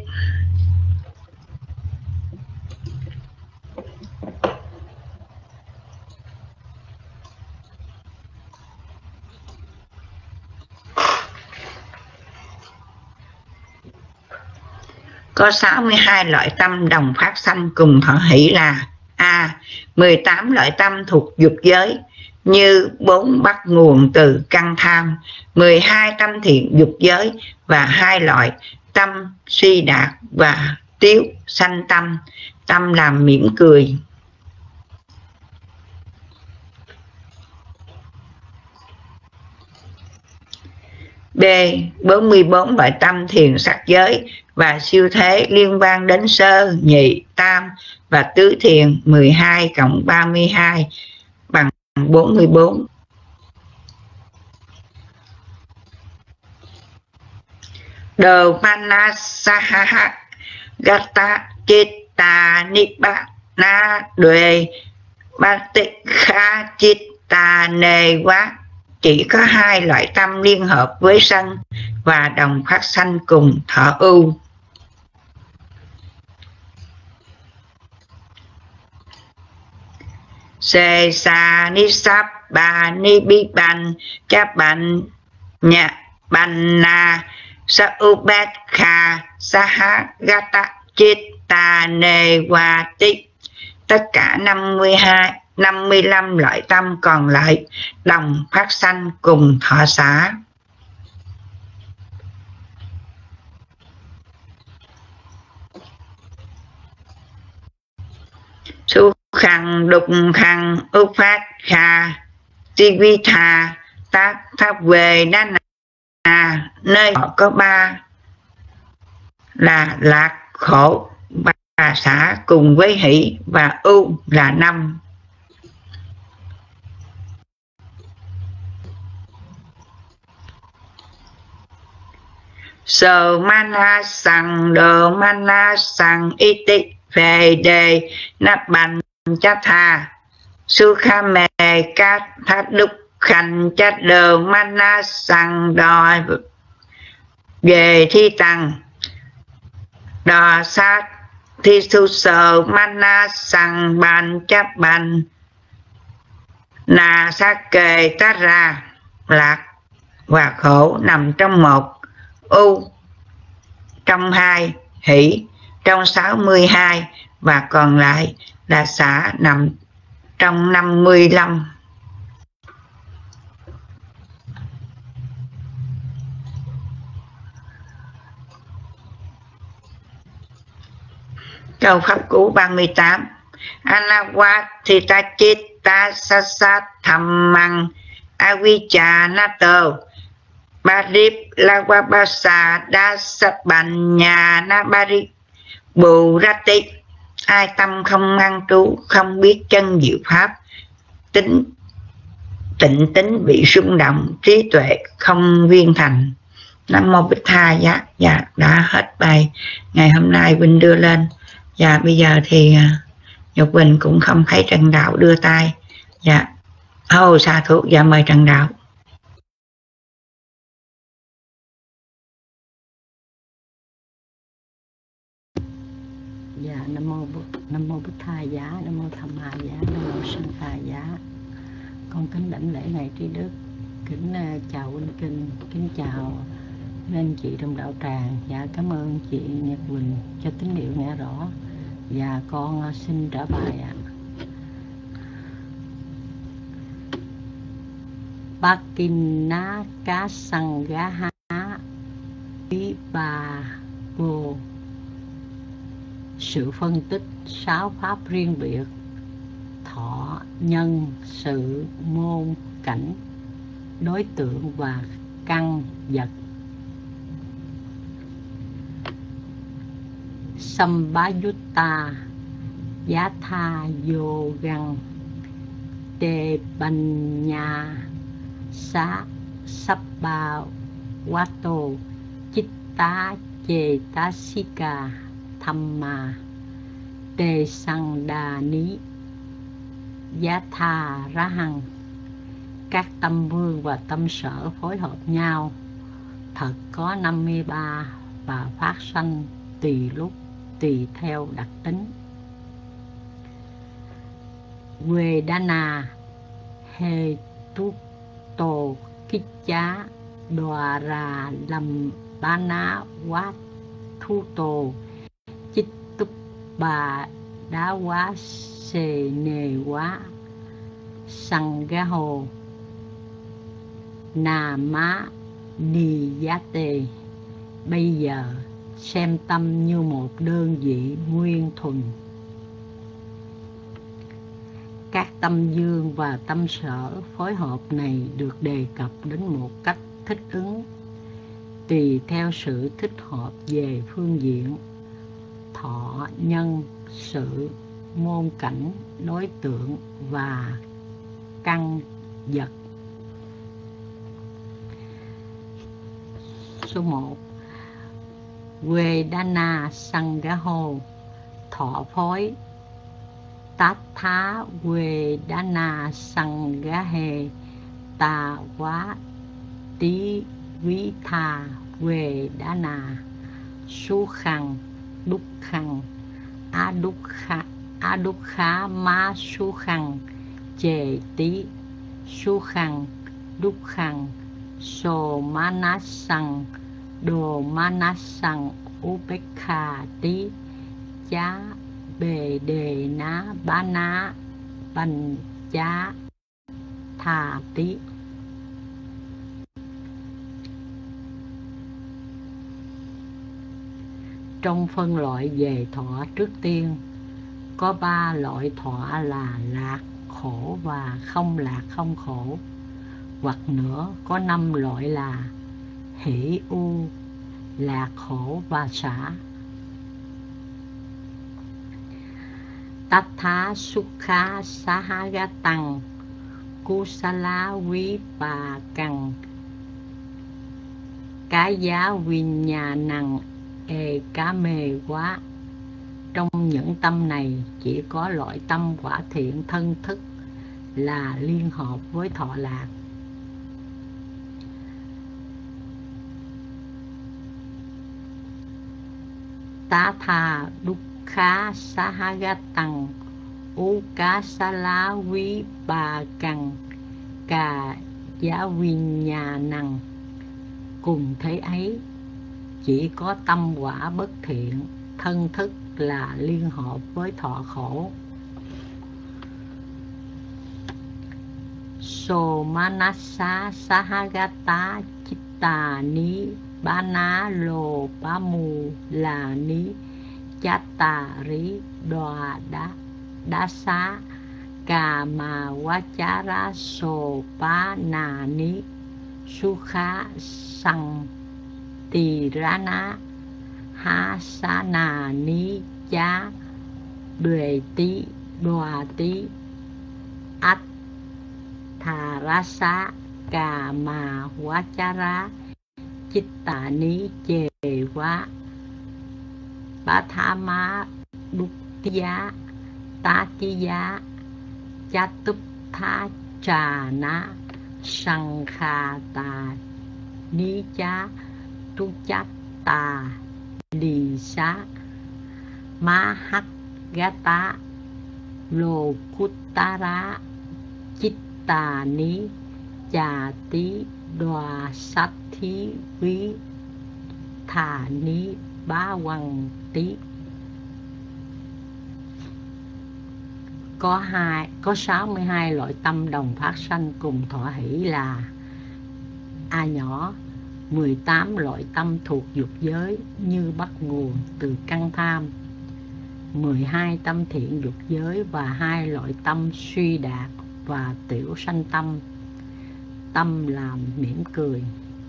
[SPEAKER 3] Có sáu mươi hai loại tâm đồng phát sanh cùng thọ hỷ là: A. mười tám loại tâm thuộc dục giới, như bốn bắt nguồn từ căn tham, mười hai tâm thiện dục giới và hai loại tâm suy đạt và tiếu sanh tâm, tâm làm mỉm cười. B. bốn mươi bốn loại tâm thiền sắc giới và siêu thế liên quan đến sơ, nhị, tam và tứ thiền, mười hai cộng ba mươi hai bằng bốn mươi bốn. Đồ Manasaha Gata Chitta Nibbana Duệ Batikha Chitta Nề Quá. Chỉ có hai loại tâm liên hợp với sân và đồng phát sanh cùng thọ ưu. Se sa ni sap ba ni bi ban cha ban nya ban na sa ubet kha saha gata chitta ne wa ti. Tất cả năm mươi hai năm mươi lăm loại tâm còn lại đồng phát sanh cùng thọ xả. Su khăn đục khăn ưu phát kha ti vi thà tác tháp về đa nà, nơi họ có ba là lạc, khổ và xả cùng với hỷ, và ưu là năm. Sơ mana sang đồ mana sang iti về đề nắp bành chát tha su kha mê cát thát đúc khanh chát đồ mana sang đòi về thi tăng đò sát thi su sơ mana sang bàn chát bành nà sát kề tát ra. Lạc và khổ nằm trong một, ưu trong hai, hỷ trong sáu mươi hai và còn lại là xả nằm trong năm mươi lăm. Câu pháp cú ba mươi tám. Anawatthita chitta sasat thammang avijja nato Barip Lawabasa Dasabanya Nabari Bù Rati. Ai tâm không ngăn trú, không biết chân diệu pháp, tính tịnh tính bị rung động, trí tuệ không viên thành. Nam mô Bích Tha Giá. Dạ, đã hết bài ngày hôm nay Quỳnh đưa lên. Dạ, bây giờ thì Nhục Quỳnh cũng không thấy Trần Đạo đưa tay. Dạ, ô oh, sa thú. Dạ, mời Trần Đạo.
[SPEAKER 6] Dạ, nam mô nam mô Bích Tha Giá, nam mô Tham Ma Giá, nam mô Sanh Tha Giá. Con kính đảnh lễ ngài trí đức, kính uh, chào huynh kinh, kính chào anh chị trong đạo tràng. Dạ, cảm ơn chị Nhật Quỳnh cho tín hiệu nghe rõ. Dạ, con uh, xin trả bài ạ. Bakinna cá sang gá há bí bà vô. Sự phân tích sáu pháp riêng biệt: thọ, nhân, sự, môn, cảnh, đối tượng và căn vật. Sambhayutta Yatha Yogang Te Banya Sa Sabba Vato Chitta Chetasika Thamma Tê Sang Đà Ní Giá Tha Rá Hằng. Các tâm vương và tâm sở phối hợp nhau, thật có năm mươi ba và phát sanh tùy lúc, tùy theo đặc tính. Vedana He Tu Tô Kích Chá Đoà Ra Lâm Ba Ná Vát Thu Tô bà đá quá xề nề quá sằng ga hồ nà má ni giá tề. Bây giờ xem tâm như một đơn vị nguyên thuần. Các tâm dương và tâm sở phối hợp này được đề cập đến một cách thích ứng tùy theo sự thích hợp về phương diện thọ, nhân, sự, môn cảnh, đối tượng và căn vật. Số một. Vedana Sangaho, thọ phối. Tatha Vedana Sangahe ta quá tí quý tha Vedana su khăn đúc khăn a đúc khá a đúc khá má su khăn chề tí su khăn đúc khăn so manasang đồ manasang upekha tí chá bề đề ná bá ná bành chá thà tí. Trong phân loại về thọ trước tiên, có ba loại thọ là lạc, khổ và không lạc không khổ. Hoặc nữa có năm loại là hỷ u, lạc khổ và xả. Tatha sukha sahagatang kusala quý bà cằn cái giá vinh nhà nằng ê cá mê quá. Trong những tâm này chỉ có loại tâm quả thiện thân thức là liên hợp với thọ lạc. Tá tha đúc khá sahagatang ukasala quý bà cằn cà giá vinh nhà nằng. Cùng thế ấy, chỉ có tâm quả bất thiện thân thức là liên hợp với thọ khổ. Somanasa sahagata chitta ni bana lo pamu là ni chata ri đoà đá đá xá cà mà vachara so pa na ni sukha sang tỳ rana ha sa na ni cha đuề tí đoà tí át thà rasa cà mà vachara chitta ni chề quá bá tha má đúc giá tá chi giá cha túp tha trà ná sang kha tà ni cha tu chát tà lì xá má hắc gata lô cút tá rá chít tà ní chà tí đoà sát thí quý thà ní bá quăng tí. Có hai có sáu mươi hai loại tâm đồng phát sanh cùng thọ hỷ là: A nhỏ, mười tám loại tâm thuộc dục giới như bắt nguồn từ căn tham, mười hai tâm thiện dục giới và hai loại tâm suy đạt và tiểu sanh tâm, tâm làm mỉm cười.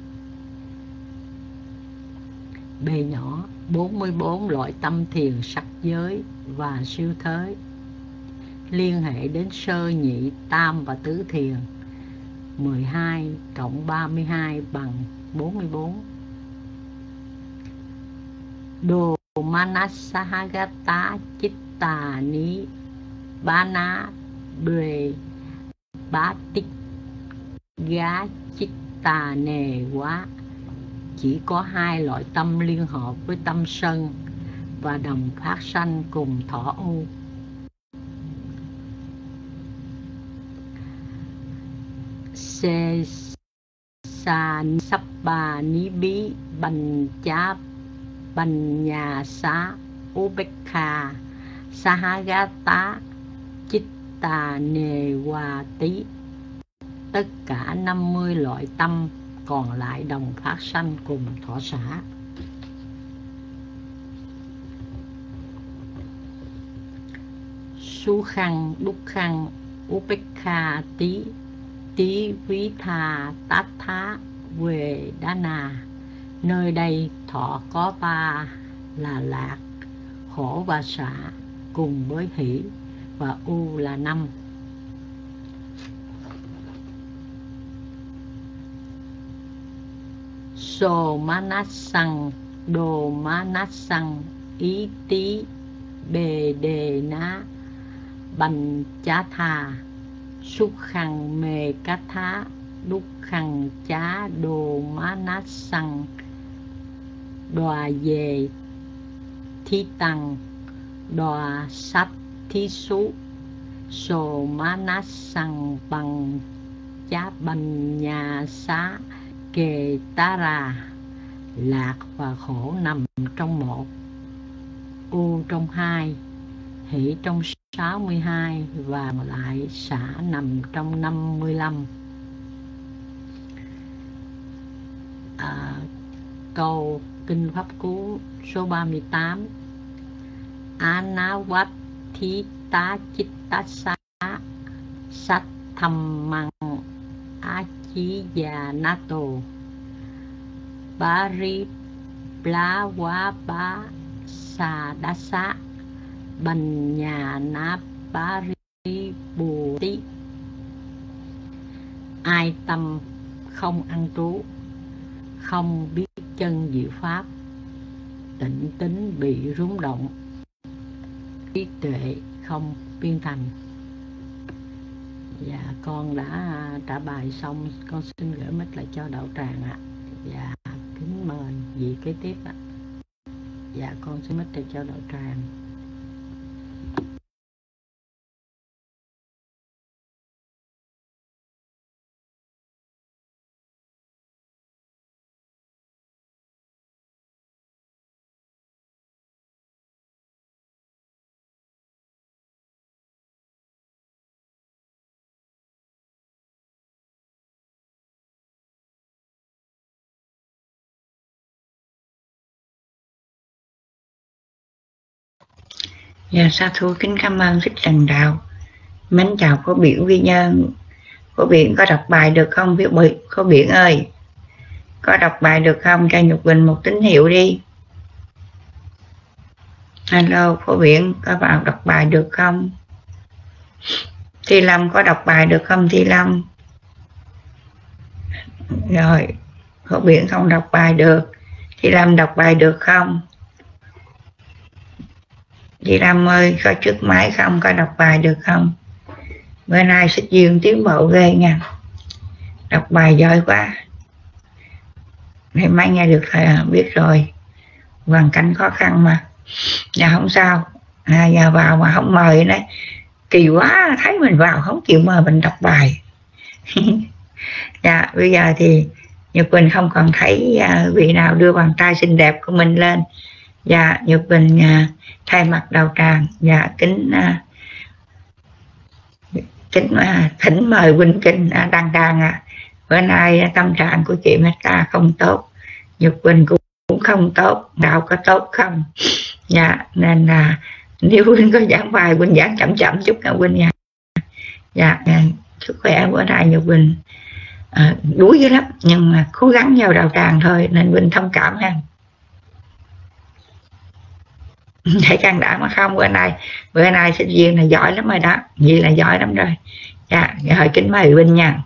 [SPEAKER 6] B nhỏ, bốn mươi bốn loại tâm thiền sắc giới và siêu thới liên hệ đến sơ nhị tam và tứ thiền, mười hai cộng ba mươi hai bằng bốn mươi bốn. Đồ manasahagata chitta ni bana đuề bá tích gá chitta nề quá. Chỉ có hai loại tâm liên hợp với tâm sân và đồng phát sanh cùng thọ u. Se sa sắp bà ní bí bành chá bành nhà xá ubekha Sahagata Chitta Newati. Tất cả năm mươi loại tâm còn lại đồng phát sanh cùng thọ xả. Su khăn, đúc khăn, upekha tí, tí quý tha, tát thá, về đá nà. Nơi đây thọ có ba là lạc, khổ và xả cùng với hỷ, và u là năm. So manasang, do manasang, ý tí, bề đề ná, bành chá thà, xúc khăn mê cá thá, đúc khăn chá đồ má nát săng, đòa về thi tăng, đòa sách thí sú, sồ má nát săng bằng chá bành nhà xá, kề tá ra. Lạc và khổ nằm trong một, u trong hai, hỷ trong sáu mươi hai, và lại xả nằm trong năm mươi lăm. À, câu Kinh Pháp Cú số ba mươi tám. Anavatthita chittassa sát tham măng á chí già nato bari plá quá bá sa đá xá bành nhà ná bari bù tí. Ai tâm không ăn trú, không biết chân diệu pháp, tịnh tính bị rúng động, trí tuệ không biên thành. Dạ con đã trả bài xong, con xin gửi mic lại cho đạo tràng ạ. Dạ kính mời vị kế tiếp ạ. Dạ con xin mic lại cho đạo tràng.
[SPEAKER 3] Dạ sa thú kính cảm ơn Thích Trần Đạo. Mến chào cô Biển Vi Nhân. Cô Biển có đọc bài được không? Cô Biển ơi, có đọc bài được không? Cho Nhục Bình một tín hiệu đi. Hello cô Biển, có vào đọc bài được không? Thi Lâm có đọc bài được không Thi Lâm? Rồi, cô Biển không đọc bài được. Thi Lâm đọc bài được không? Thi Lâm ơi, có trước máy không? Có đọc bài được không? Bữa nay Xích Dương tiến bộ ghê nha. Đọc bài giỏi quá. Ngày mai nghe được thầy biết rồi. Hoàn cảnh khó khăn mà. Dạ không sao. À, giờ vào mà không mời đấy. Kỳ quá, thấy mình vào không chịu mời mình đọc bài. Dạ, bây giờ thì Nhật Bình không còn thấy uh, vị nào đưa bàn tay xinh đẹp của mình lên. Dạ, Nhật Bình uh, thay mặt đạo tràng, dạ kính uh, kính uh, thỉnh mời huynh Kinh uh, đăng đàn ạ. Uh. Bữa nay uh, tâm trạng của chị Meta không tốt, Nhật Bình cũng, cũng không tốt, đạo có tốt không? Dạ, nên là uh, nếu huynh có giảng bài huynh giảng chậm chậm chút nha huynh nha. Dạ, uh, sức khỏe bữa nay Nhật Bình uh, đuối dữ lắm, nhưng mà cố gắng vào đạo tràng thôi, nên huynh thông cảm ha. Thấy can đảm mà không, bữa nay bữa nay sinh viên là giỏi lắm rồi đó, gì là giỏi lắm rồi. Dạ, rồi kính mời huynh nha.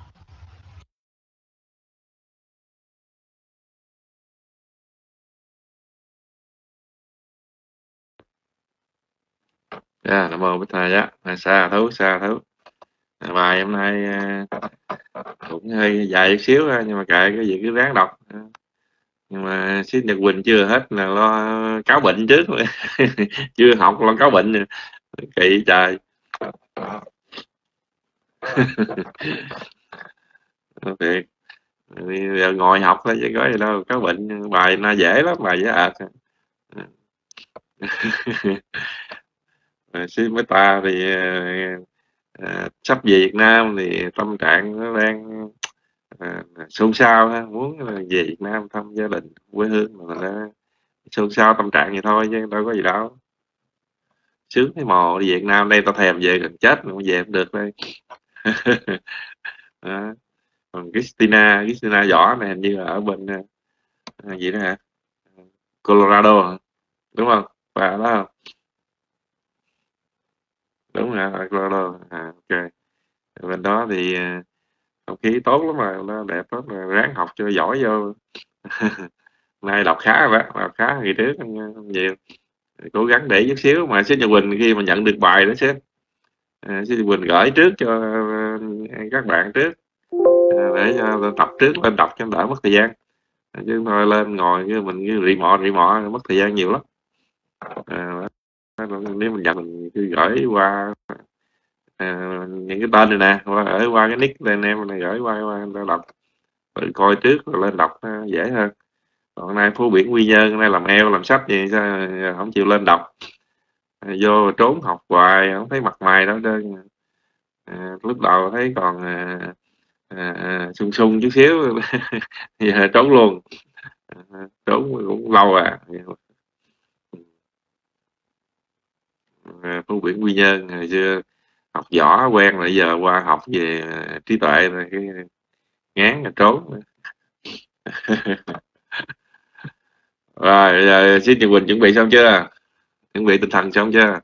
[SPEAKER 1] Dạ, nam mô Bích Thầy á, xa thú xa thú. Bài hôm nay cũng hơi dài chút xíu nhưng mà kệ, cái gì cứ ráng đọc. Nhưng mà Xích Nhật Quỳnh chưa hết là lo cáo bệnh trước. Chưa học lo cáo bệnh, kỳ trời. Thiệt, giờ ngồi học thôi chứ có gì đâu cáo bệnh. Bài nó dễ lắm, bài dễ ợt. Sư Meta thì à, à, sắp về Việt Nam thì tâm trạng nó đang à, xôn xao ha, muốn là về Việt Nam thăm gia đình quê hương, mà thành ra xôn xao tâm trạng vậy thôi chứ đâu có gì đâu. Sướng thấy mò đi Việt Nam đây, tao thèm về gần chết mà không về không được đây. Đó. Còn Christina Christina Võ này hình như là ở bên à, gì đó hả, Colorado hả? Đúng không, và đó không? Đúng hả, ở Colorado à, ok. Bên đó thì à, không khí tốt lắm mà, nó đẹp lắm, mà ráng học cho giỏi vô. Nay đọc khá rồi đó, đọc khá ngày trước không nhiều, cố gắng để chút xíu. Mà sếp Nhật Quỳnh khi mà nhận được bài đó sếp, à, sếp Nhật Quỳnh gửi trước cho à, các bạn trước, à, để cho tập trước lên đọc cho đỡ mất thời gian, à, chứ thôi lên ngồi như mình như rị mọ rị mọ mất thời gian nhiều lắm. À, nếu mình nhận mình cứ gửi qua à, những cái tên này nè, qua gửi qua cái nick tên em này, gửi qua qua người ta đọc rồi coi trước rồi lên đọc à, dễ hơn. Còn nay Phú Biển Quy Nhơn nay làm eo làm sách gì sao không chịu lên đọc, à, vô trốn học hoài không thấy mặt mày đâu trơn. À, lúc đầu thấy còn à, à, à, sung sung chút xíu giờ trốn luôn, à, trốn cũng lâu à. À, Phú Biển Quy Nhơn hồi xưa học võ quen rồi, giờ qua học về à, trí tuệ rồi cái ngán là trốn. Rồi giờ xin Trường Quỳnh chuẩn bị xong chưa, chuẩn bị tinh thần xong chưa?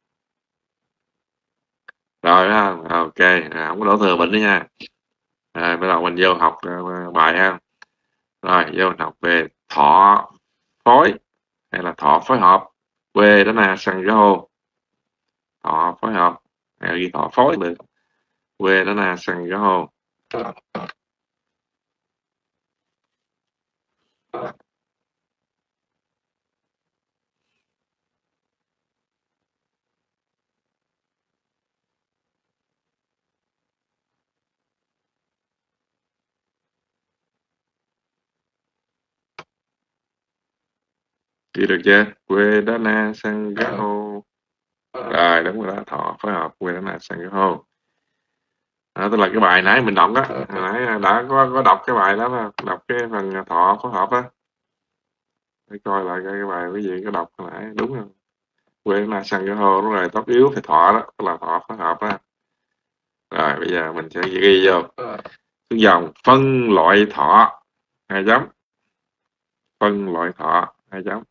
[SPEAKER 1] Rồi đó không? Ok, à, không có đổ thừa bệnh nữa nha. À, bắt đầu mình vô học uh, bài ha. Rồi vô mình học về thọ phối hay là thọ phối hợp. Quê đó là săn hô, thọ phối hợp hay là ghi thọ phối được. Quê đó là săn hô. Chị được chưa? Quê đó là săn hô. Rồi đúng rồi đó, thọ phối hợp quê đó là săn hô. Đó, tức là cái bài nãy mình đọc đó, hồi nãy đã có, có đọc cái bài đó mà, đọc cái phần thọ phối hợp á, để coi lại cái, cái bài cái gì có đọc hồi nãy đúng không? Quê là săn cái hô, đúng rồi, tóc yếu phải thọ đó, tức là thọ phối hợp đó. Rồi bây giờ mình sẽ ghi vô cái dòng phân loại thọ hai chấm, phân loại thọ hai chấm,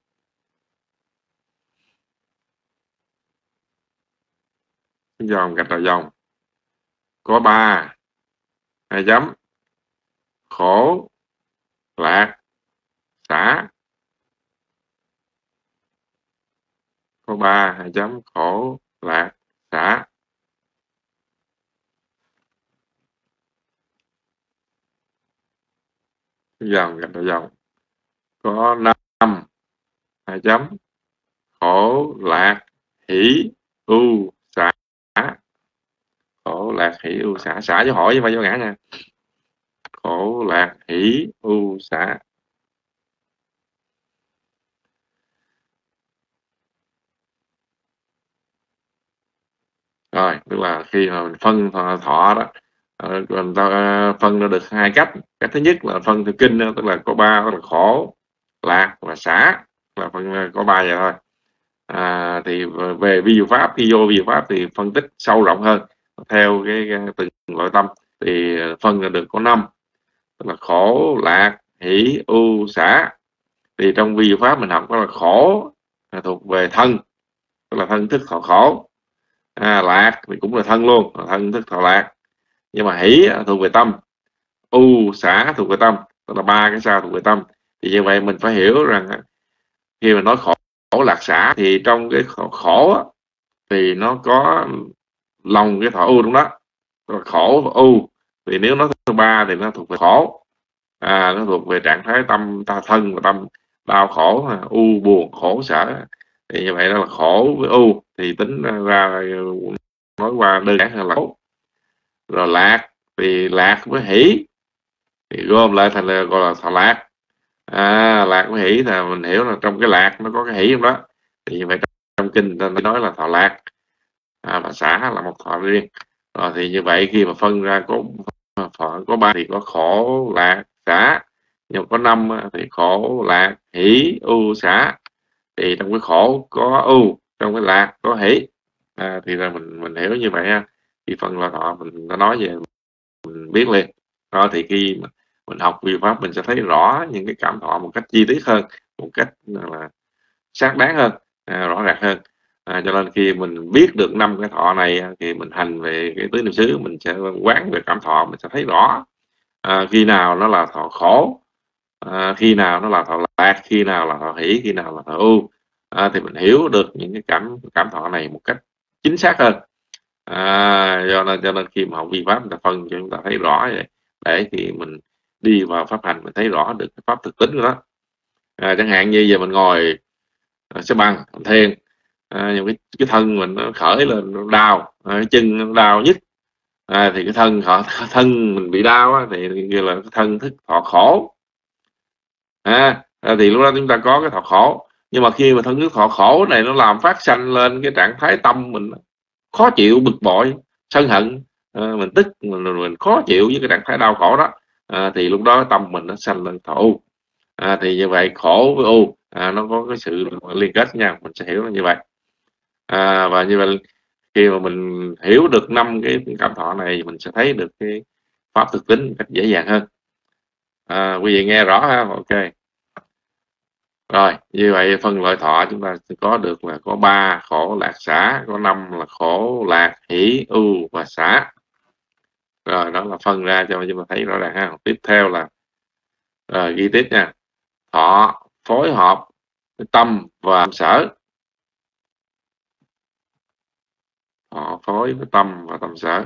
[SPEAKER 1] cái dòng gạch đầu dòng có ba hai chấm, khổ lạc xả, có ba hai chấm, khổ lạc xả. Cái dòng gạch đầu dòng có năm hai chấm, khổ lạc hỷ ưu xả, khổ lạc hỷ ưu xả, xả cho hỏi chứ phải cho ngã nha, khổ lạc hỷ ưu xả. Rồi tức là khi mà mình phân thọ, thọ đó, mình ta phân ra được hai cách. Cách thứ nhất là phân theo kinh, tức là có ba, tức là khổ lạc và xả, là phân có ba vậy thôi. À, thì về vi diệu pháp, khi vô vi diệu pháp thì phân tích sâu rộng hơn theo cái, cái từng loại tâm, thì phân ra được có năm, tức là khổ lạc hỷ ưu xả. Thì trong vi diệu pháp mình học đó là khổ là thuộc về thân, tức là thân thức thọ khổ. À, lạc thì cũng là thân luôn, là thân thức thọ lạc. Nhưng mà hỷ thuộc về tâm, ưu xả thuộc về tâm, tức là ba cái sao thuộc về tâm. Thì như vậy mình phải hiểu rằng khi mà nói khổ, khổ lạc xả thì trong cái khổ, khổ thì nó có lòng cái thọ ưu trong đó, rồi khổ ưu thì nếu nó thứ ba thì nó thuộc về khổ, à, nó thuộc về trạng thái tâm ta thân và tâm đau khổ, u buồn khổ sở. Thì như vậy đó là khổ với ưu thì tính ra nói qua đơn giản hơn là khổ. Rồi lạc thì lạc với hỷ thì gom lại thành là gọi là thọ lạc. À, lạc với hỷ là mình hiểu là trong cái lạc nó có cái hỷ trong đó, thì như vậy trong, trong kinh ta nói là thọ lạc. à, và xả là một thọ riêng. Rồi thì như vậy khi mà phân ra có thọ có ba thì có khổ lạc xả, nhưng có năm thì khổ lạc hỷ ưu xả. Thì trong cái khổ có ưu, trong cái lạc có hỷ. À, thì là mình mình hiểu như vậy ha. Khi phân loại thọ mình đã nói về mình biết liền. Đó thì khi mà mình học vi pháp mình sẽ thấy rõ những cái cảm thọ một cách chi tiết hơn, một cách là xác đáng hơn, à, rõ ràng hơn. À, cho nên khi mình biết được năm cái thọ này thì mình hành về cái tứ niệm xứ, mình sẽ quán về cảm thọ, mình sẽ thấy rõ à, khi nào nó là thọ khổ, à, khi nào nó là thọ lạc, khi nào là thọ hỷ, khi nào là thọ ưu. À, thì mình hiểu được những cái cảm cảm thọ này một cách chính xác hơn. À, do nên cho nên khi mà học vi pháp người ta phân cho chúng ta thấy rõ vậy, để khi mình đi vào pháp hành mình thấy rõ được cái pháp thực tính của nó. À, chẳng hạn như giờ mình ngồi sẽ bằng thiền, à, những cái, cái thân mình nó khởi lên nó đau, à, cái chân nó đau nhất, à, thì cái thân họ thân mình bị đau á, thì gọi là cái thân thức thọ khổ. À, à, thì lúc đó chúng ta có cái thọ khổ, nhưng mà khi mà thân thức thọ khổ này nó làm phát sanh lên cái trạng thái tâm mình khó chịu, bực bội, sân hận, à, mình tức, mình, mình khó chịu với cái trạng thái đau khổ đó, à, thì lúc đó tâm mình nó sanh lên thọ u. À, thì như vậy khổ với u à, nó có cái sự liên kết nhau, mình sẽ hiểu nó như vậy. À, và như vậy khi mà mình hiểu được năm cái cảm thọ này mình sẽ thấy được cái pháp thực tính một cách dễ dàng hơn. À, quý vị nghe rõ ha? Ok. Rồi như vậy phân loại thọ chúng ta sẽ có được là có ba khổ lạc xả, có năm là khổ lạc hỷ ưu và xả. Rồi đó là phân ra cho chúng ta thấy rõ ràng ha. Tiếp theo là rồi, ghi tiếp nha. Thọ phối hợp với tâm và sở. Thọ phối với tâm và tâm sở.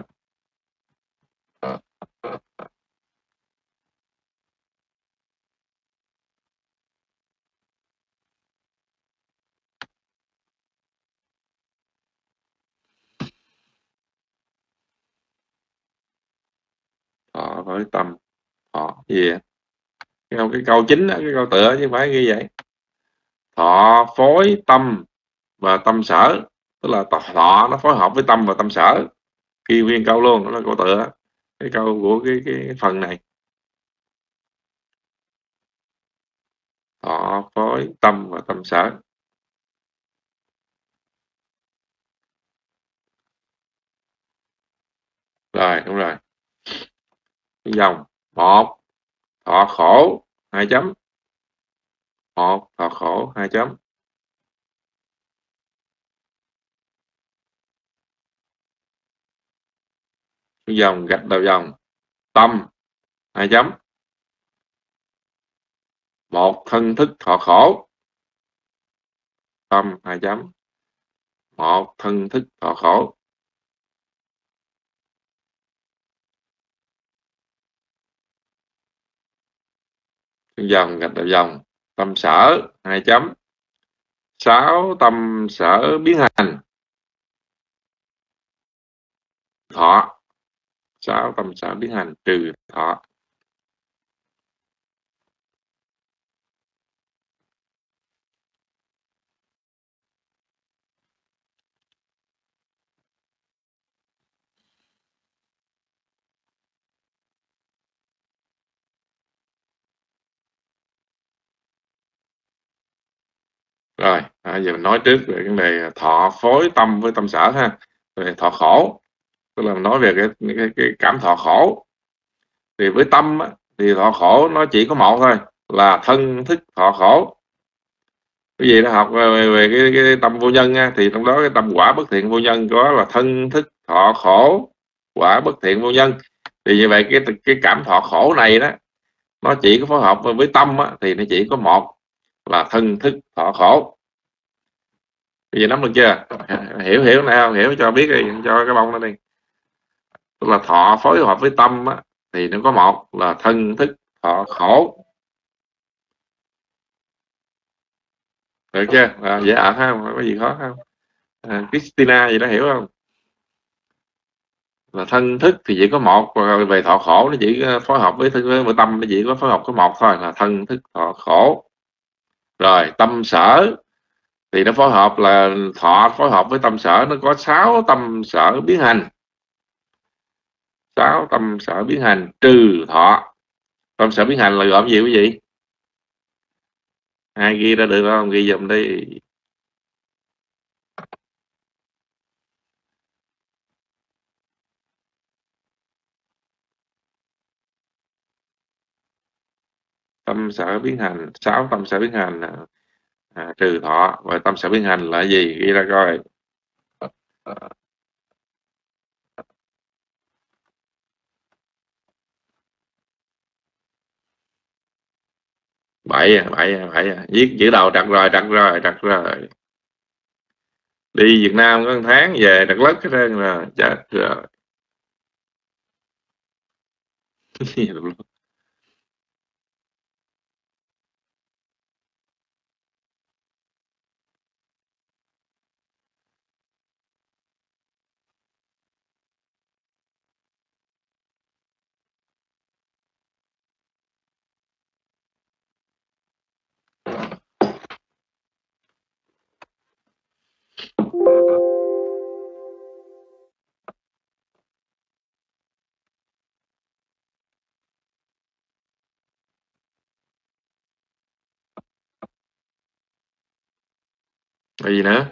[SPEAKER 1] Thọ với tâm, thọ gì vậy? Cái câu, cái câu chính đó, cái câu tựa chứ không phải ghi vậy. Thọ phối tâm và tâm sở, tức là thọ nó phối hợp với tâm và tâm sở. Ghi nguyên câu luôn, đó là câu tựa, cái câu của cái, cái phần này. Thọ phối tâm và tâm sở. Rồi đúng rồi. Cái dòng một thọ khổ hai chấm, một thọ khổ hai chấm. Cái dòng gạch đầu dòng tâm hai chấm, một thân thức thọ khổ, tâm hai chấm, một thân thức thọ khổ. Cái dòng gạch đầu dòng tâm sở hai chấm, sáu tâm sở biến hành thọ, sáu tâm sở biến hành trừ thọ. Rồi, à, giờ mình nói trước về vấn đề thọ phối tâm với tâm sở ha. Về thọ khổ, tức là mình nói về cái, cái, cái cảm thọ khổ. Thì với tâm á, thì thọ khổ nó chỉ có một thôi, là thân thức thọ khổ. Cái gì đã học về, về cái, cái tâm vô nhân á, thì trong đó cái tâm quả bất thiện vô nhân có là thân thức thọ khổ, quả bất thiện vô nhân. Thì như vậy cái cái cảm thọ khổ này đó, nó chỉ có phối hợp với tâm á, thì nó chỉ có một là thân thức thọ khổ. Bây giờ nắm được chưa? Hiểu hiểu này không? Hiểu cho biết đi, cho cái bông nó đi. Tức là thọ phối hợp với tâm á, thì nó có một là thân thức thọ khổ. Được chưa? À, dễ ợt không? Có gì khó không? À, Christina gì đó hiểu không? Là thân thức thì chỉ có một, về thọ khổ nó chỉ phối hợp với, với, với tâm nó chỉ có phối hợp có một thôi là thân thức thọ khổ. Rồi tâm sở thì nó phối hợp là thọ phối hợp với tâm sở, nó có sáu tâm sở biến hành, sáu tâm sở biến hành trừ thọ. Tâm sở biến hành là gồm gì quý vị? Ai ghi ra được không? Ghi dùm đi. Tâm sở biến hành, sáu tâm sở biến hành à, trừ thọ. Và tâm sở biến hành là gì? Ghi ra coi. Bảy à, bảy à, bảy à. Viết chữ đầu đặt rồi, đặt rồi, đặt rồi. Đi Việt Nam có một tháng về đặt lất hết trơn rồi, chết rồi. Cái gì nữa?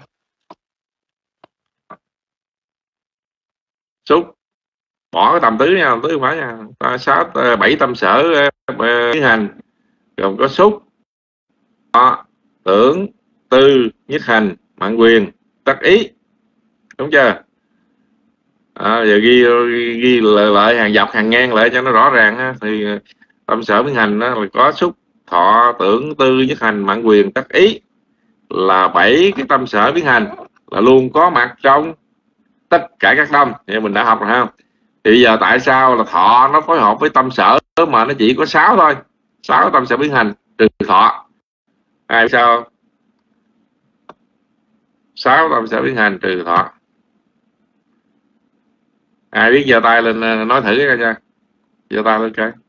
[SPEAKER 1] Xúc. Bỏ cái tâm tứ nha, tâm tứ không phải nha. Ta sáu bảy tâm sở biến hành gồm có xúc, thọ, tưởng, tư, nhất hành, mạng quyền, tác ý. Đúng chưa? À, giờ ghi ghi lại, lại hàng dọc hàng ngang lại cho nó rõ ràng ha. Thì tâm sở biến hành đó là có xúc, thọ, tưởng, tư, nhất hành, mạng quyền, tác ý, là bảy cái tâm sở biến hành là luôn có mặt trong tất cả các tâm. Thì mình đã học rồi không? Thì bây giờ tại sao là thọ nó phối hợp với tâm sở mà nó chỉ có sáu thôi, sáu tâm sở biến hành trừ thọ? Ai biết sao? Sáu tâm sở biến hành trừ thọ. Ai biết giơ tay lên nói thử coi nha. Giơ tay lên coi.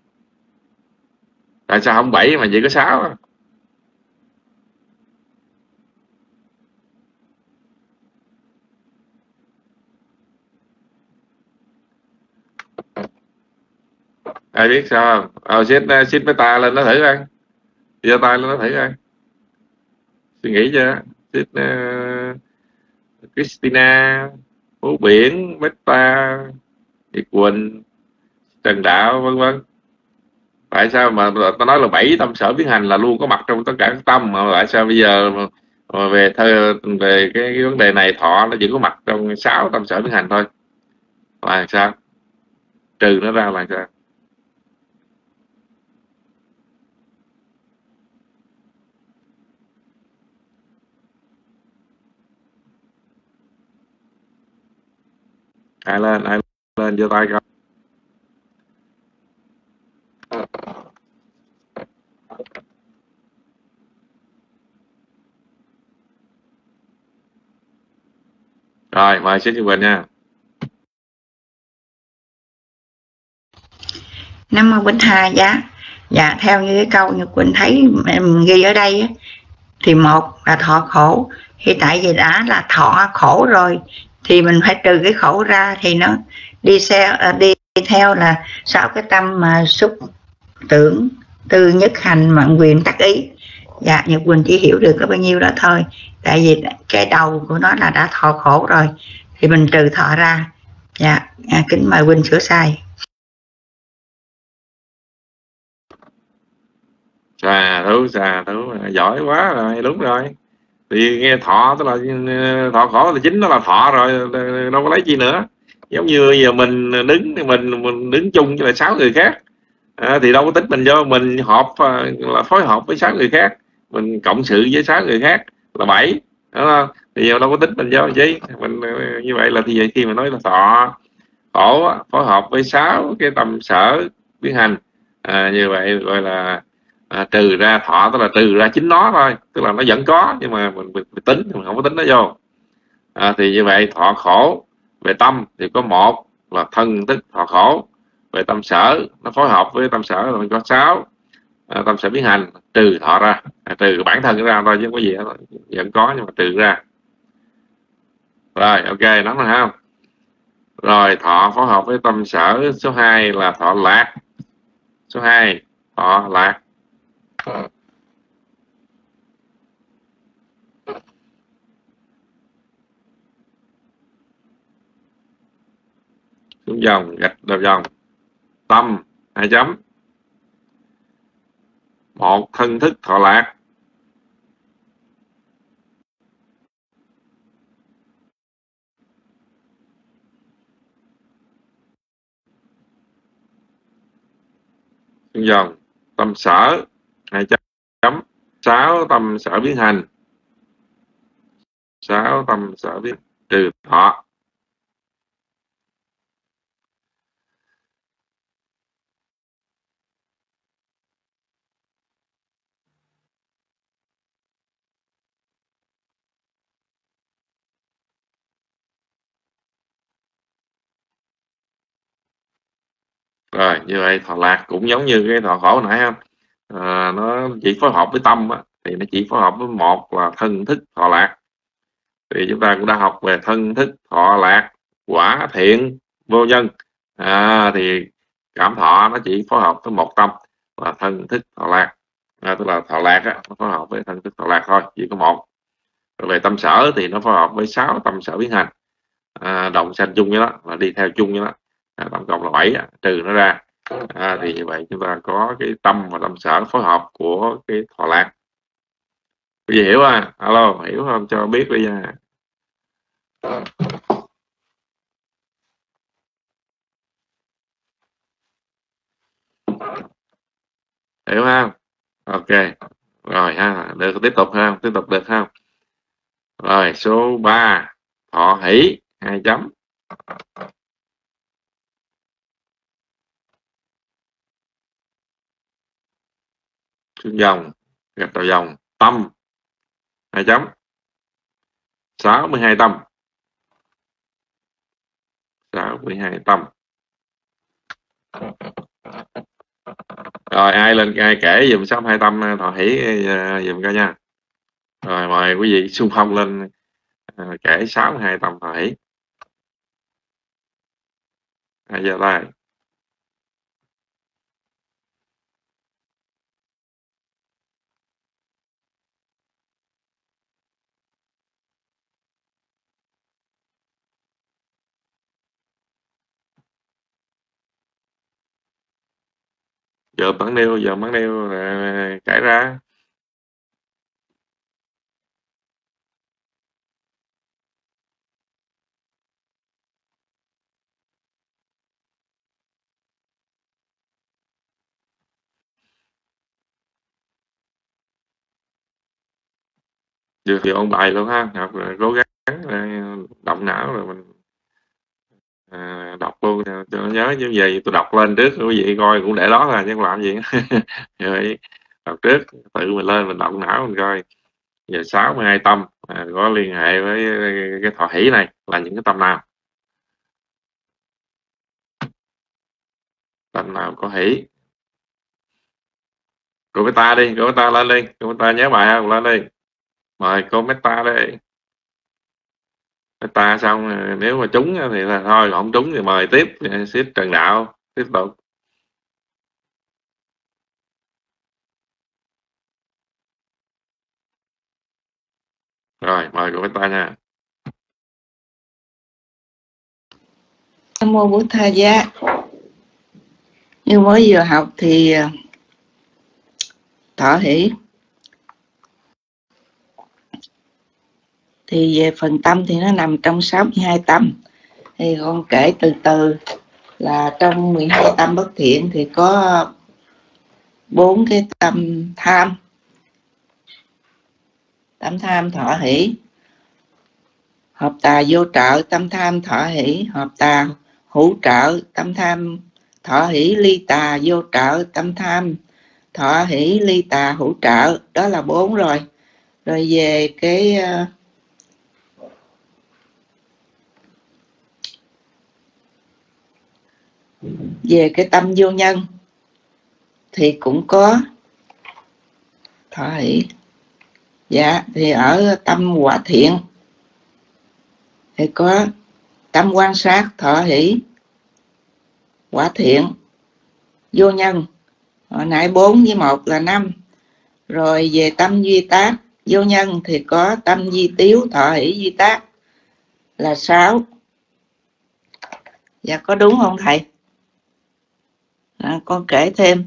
[SPEAKER 1] Tại sao không bảy mà chỉ có sáu? Ai biết sao không? Ờ, xích, xích mấy tay lên nó thử coi. Giơ tay lên nó thử coi. Suy nghĩ chưa? Xích uh, Christina, Phú Biển, Meta, Việt Quỳnh, Trần Đạo, vân vân. Tại sao mà ta nói là bảy tâm sở biến hành là luôn có mặt trong tất cả các tâm, mà tại sao bây giờ mà, mà về thơ về cái, cái vấn đề này thọ nó chỉ có mặt trong sáu tâm sở biến hành thôi? Là sao? Trừ nó ra là sao? Ai lên, ai lên giơ tay coi. Rồi, mời Sĩ Như Quỳnh nha.
[SPEAKER 3] Nam mô Bích Tha Giá. Dạ, theo như cái câu như Quỳnh thấy em ghi ở đây á, thì một là thọ khổ. Thì tại vì đã là thọ khổ rồi thì mình phải trừ cái khổ ra, thì nó đi theo, đi theo là sáu cái tâm mà xúc, tưởng, tư, nhất hành, mạng quyền, tác ý. Dạ, Nhật Quỳnh chỉ hiểu được có bao nhiêu đó thôi. Tại vì cái đầu của nó là đã thọ khổ rồi thì mình trừ thọ ra. Dạ, à, kính mời Quỳnh sửa sai.
[SPEAKER 1] Xà thú, xà thú, giỏi quá rồi, đúng rồi. Thì nghe thọ tức là thọ khổ là chính nó là thọ rồi, đâu có lấy gì nữa. Giống như giờ mình đứng mình mình đứng chung với lại sáu người khác, à, thì đâu có tính mình vô, mình họp là phối hợp với sáu người khác, mình cộng sự với sáu người khác là bảy, đúng không? Thì giờ đâu có tính mình vô chứ. Mình như vậy là thì vậy, khi mà nói là thọ khổ phối hợp với sáu cái tâm sở biến hành, à, như vậy gọi là à, trừ ra thọ, tức là trừ ra chính nó thôi, tức là nó vẫn có nhưng mà mình, mình, mình tính mình không có tính nó vô. À, thì như vậy thọ khổ về tâm thì có một là thân tức thọ khổ. Về tâm sở nó phối hợp với tâm sở là mình có sáu, à, tâm sở biến hành, trừ thọ ra, à, trừ bản thân ra thôi chứ không có gì hết, vẫn có nhưng mà trừ ra. Rồi ok, nắm rồi không? Rồi thọ phối hợp với tâm sở số hai là thọ lạc. Số hai thọ lạc. Xuống dòng, gạch đầu dòng. Tâm hai chấm. Một thân thức thọ lạc. Xuống dòng, tâm sở hai chấm. Sáu tâm sở biến hành. Sáu tâm sở biến trừ thọ. Rồi như vậy thọ lạc cũng giống như cái thọ khổ nãy không? À, nó chỉ phối hợp với tâm á, thì nó chỉ phối hợp với một là thân thức thọ lạc. Thì chúng ta cũng đã học về thân thức thọ lạc quả thiện vô nhân. À, thì cảm thọ nó chỉ phối hợp với một tâm là thân thức thọ lạc. À, tức là thọ lạc á, nó phối hợp với thân thức thọ lạc thôi, chỉ có một. Rồi về tâm sở thì nó phối hợp với sáu tâm sở biến hành. À, đồng sanh chung với đó, và đi theo chung với đó. À, tổng cộng là bảy, trừ nó ra. À, thì như vậy chúng ta có cái tâm và tâm sở phối hợp của cái thọ lạc. Quý vị hiểu à? Alo, hiểu không? Cho biết đi nha. Hiểu không? Ok. Rồi ha, được tiếp tục không? Tiếp tục được không? Rồi số ba thọ hỷ hai chấm. Xuống dòng, gạch đầu dòng, tâm hai chấm. sáu mươi hai tâm. sáu mươi hai tâm. Rồi ai lên ai kể dùm sáu mươi hai tâm thọ hỷ dùm coi nha. Rồi mời quý vị xung phong lên à, kể sáu mươi hai tâm thọ hỷ. Ai giơ tay? Giờ bắn nêu, giờ bắn nêu à, kể ra. Được thì ôn bài luôn ha, học rồi cố gắng động não rồi mình à, đọc luôn cho nó nhớ, chứ về tôi đọc lên trước quý vị coi cũng để đó là chứ làm gì. Rồi đọc trước tự mình lên mình động não mình coi. Giờ sáu mươi hai tâm à, có liên hệ với cái thọ hỷ này là những cái tâm nào? Tâm nào có hỷ? Cô Meta đi, cô Meta lên đi, cô Meta nhớ bài không? Lên đi. Mời cô Meta đi. Meta xong nếu mà trúng thì là thôi, không trúng thì mời tiếp ship Trần Đạo tiếp tục. Rồi mời cô Meta nha.
[SPEAKER 2] Nam mô Bổn Tha Giá. Như mới vừa học thì thọ hỷ. Thì về phần tâm thì nó nằm trong sáu mươi hai tâm. Thì con kể từ từ là trong mười hai tâm bất thiện thì có bốn cái tâm tham. Tâm tham thọ hỷ. Hợp tà vô trợ tâm tham thọ hỷ. Hợp tà hữu trợ tâm tham thọ hỷ. Ly tà vô trợ tâm tham thọ hỷ. Ly tà hữu trợ. Đó là bốn rồi. Rồi về cái về cái tâm vô nhân thì cũng có thọ hỷ. Dạ, thì ở tâm quả thiện thì có tâm quan sát thọ hỷ, quả thiện, vô nhân. Hồi nãy bốn với một là năm. Rồi về tâm duy tác vô nhân thì có tâm duy tiếu thọ hỷ duy tác là sáu. Dạ, có đúng không thầy? À, con kể thêm.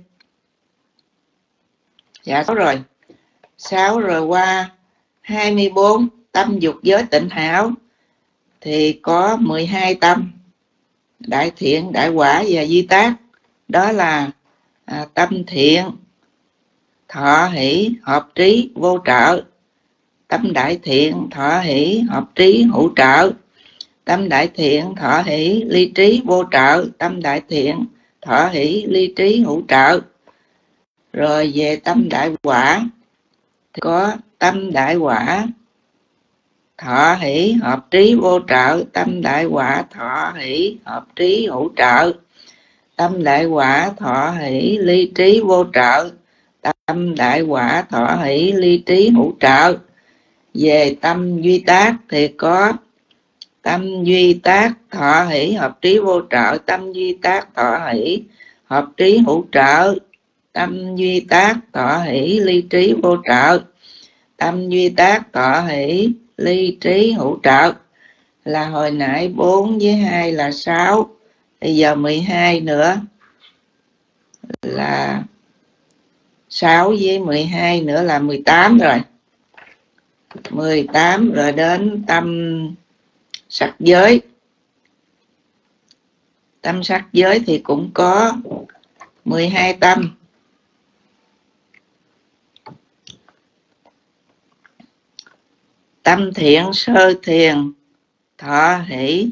[SPEAKER 2] Dạ, sáu rồi. Sáu rồi qua hai mươi bốn tâm dục giới tịnh hảo thì có mười hai tâm đại thiện, đại quả và duy tác. Đó là à, tâm thiện, thọ hỷ, hợp trí, vô trợ. Tâm đại thiện, thọ hỷ, hợp trí, hữu trợ. Tâm đại thiện, thọ hỷ, ly trí, vô trợ. Tâm đại thiện, thọ hỷ, ly trí, hữu trợ. Rồi về tâm đại quả thì có tâm đại quả, thọ hỷ, hợp trí, vô trợ. Tâm đại quả, thọ hỷ, hợp trí, hữu trợ. Tâm đại quả, thọ hỷ, ly trí, vô trợ. Tâm đại quả, thọ hỷ, ly trí, hữu trợ. Về tâm duy tác thì có tâm duy tác, thọ hỷ, hợp trí, vô trợ. Tâm duy tác, thọ hỷ, hợp trí, hữu trợ. Tâm duy tác, thọ hỷ, ly trí, vô trợ. Tâm duy tác, thọ hỷ, ly trí, hữu trợ. Là hồi nãy bốn với hai là sáu. Bây giờ mười hai nữa là sáu với mười hai nữa là mười tám rồi. mười tám rồi đến tâm sắc giới. Tâm sắc giới thì cũng có mười hai tâm. Tâm thiện, sơ thiền, thọ hỷ,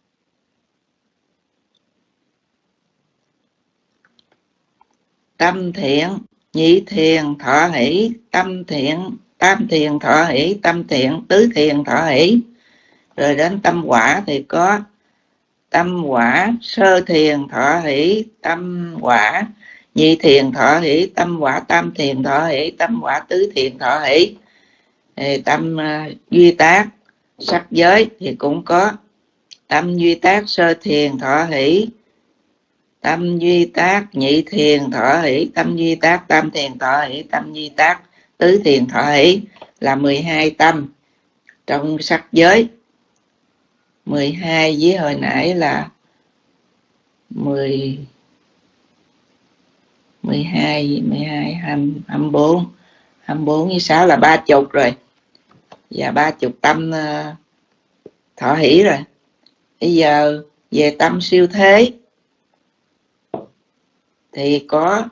[SPEAKER 2] tâm thiện, nhị thiền, thọ hỷ, tâm thiện, tam thiền, thọ hỷ, tâm thiện, tứ thiền, thọ hỷ. Rồi đến tâm quả thì có tâm quả, sơ thiền, thọ hỷ, tâm quả, nhị thiền, thọ hỷ, tâm quả, tam thiền, thọ hỷ, tâm quả, tứ thiền, thọ hỷ. Thì tâm uh, duy tác, sắc giới thì cũng có tâm duy tác, sơ thiền, thọ hỷ, tâm duy tác, nhị thiền, thọ hỷ, tâm duy tác, tam thiền, thọ hỷ, tâm duy tác, tứ thiền, thọ hỷ. Là mười hai tâm trong sắc giới. mười hai với hồi nãy là mười, mười hai, mười hai, hai mươi bốn, hai mươi bốn với sáu là ba chục rồi. Và ba chục tâm uh, thọ hỷ rồi. Bây giờ về tâm siêu thế thì có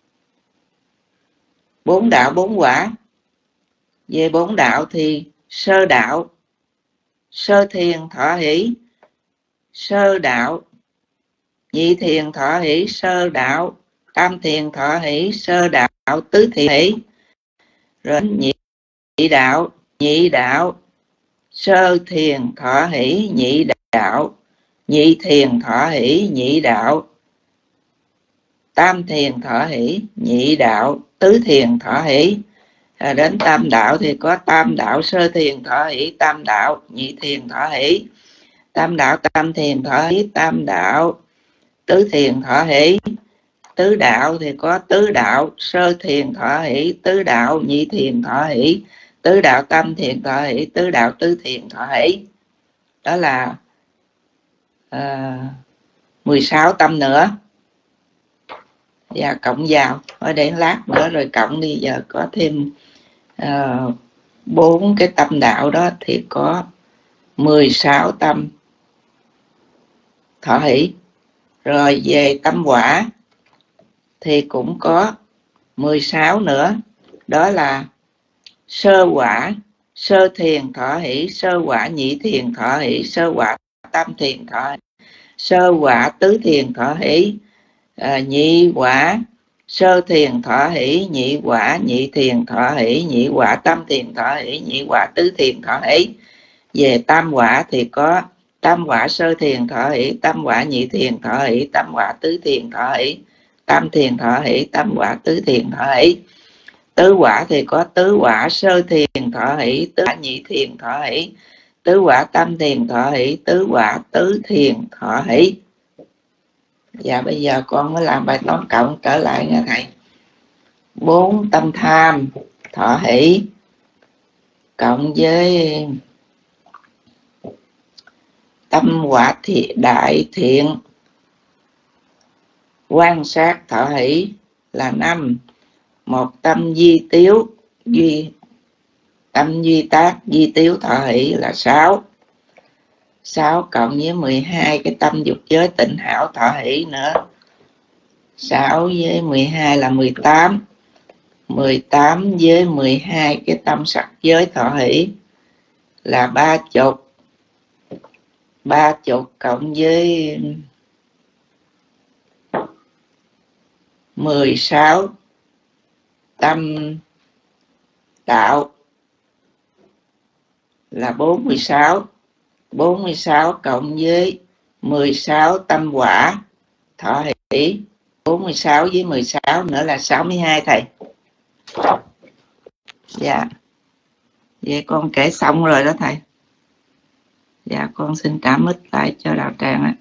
[SPEAKER 2] bốn đạo bốn quả. Về bốn đạo thì sơ đạo, sơ thiền, thọ hỷ, sơ đạo, nhị thiền, thọ hỷ, sơ đạo, tam thiền, thọ hỷ, sơ đạo, tứ thiền hỷ. Rồi nhị, nhị đạo, nhị đạo, sơ thiền, thọ hỷ, nhị đạo, nhị thiền, thọ hỷ, nhị đạo, tam thiền, thọ hỷ, nhị đạo, tứ thiền, thọ hỷ. À, đến tam đạo thì có tam đạo, sơ thiền, thọ hỷ, tam đạo, nhị thiền, thọ hỷ, tam đạo, tam thiền, thọ hỷ, tam đạo, tứ thiền, thọ hỷ. Tứ đạo thì có tứ đạo, sơ thiền, thọ hỷ, tứ đạo, nhị thiền, thọ hỷ, tứ đạo, tam thiền, thọ hỷ, tứ đạo, tứ thiền, thọ hỷ. Đó là à, mười sáu tâm nữa. Và cộng vào, ở để lát nữa rồi cộng đi. Giờ có thêm bốn uh, cái tâm đạo đó thì có mười sáu tâm thọ hỷ. Rồi về tâm quả thì cũng có mười sáu nữa. Đó là sơ quả, sơ thiền, thọ hỷ, sơ quả, nhị thiền, thọ hỷ, sơ quả, tam thiền, thọ hỷ, sơ quả, tứ thiền, thọ hỷ, à, nhị quả, sơ thiền, thọ hỷ, nhị quả, nhị thiền, thọ hỷ, nhị quả, tam thiền, thọ hỷ, nhị quả, tứ thiền, thọ hỷ. Về tam quả thì có tam quả, sơ thiền, thọ hỷ, tam quả, nhị thiền, thọ hỷ, tam quả, tứ thiền, thọ hỷ, tam thiền, thọ hỷ, tam quả, tứ thiền, thọ hỷ. Tứ quả thì có tứ quả sơ thiền thọ hỷ, tứ quả nhị thiền thọ hỷ, tứ quả tam thiền thọ hỷ, tứ quả tứ thiền thọ hỷ. Dạ bây giờ con mới làm bài toán cộng trở lại nha thầy. Bốn tâm tham thọ hỷ cộng với tâm quả thị đại thiện quan sát thọ hỷ là năm. Một tâm duy tiếu duy tâm duy tác duy tiếu thọ hỷ là sáu. Sáu cộng với mười hai cái tâm dục giới tịnh hảo thọ hỷ nữa. Sáu với mười hai là mười tám. Mười tám với mười hai cái tâm sắc giới thọ hỷ là ba chục. Ba chục cộng với mười sáu tâm đạo là bốn mươi sáu. Bốn mươi sáu cộng với mười sáu tâm quả thọ hỷ, bốn mươi sáu với mười sáu nữa là sáu mươi hai thầy. Dạ. Vậy con kể xong rồi đó thầy. Dạ con xin cảm ơn lại cho đạo tràng ạ.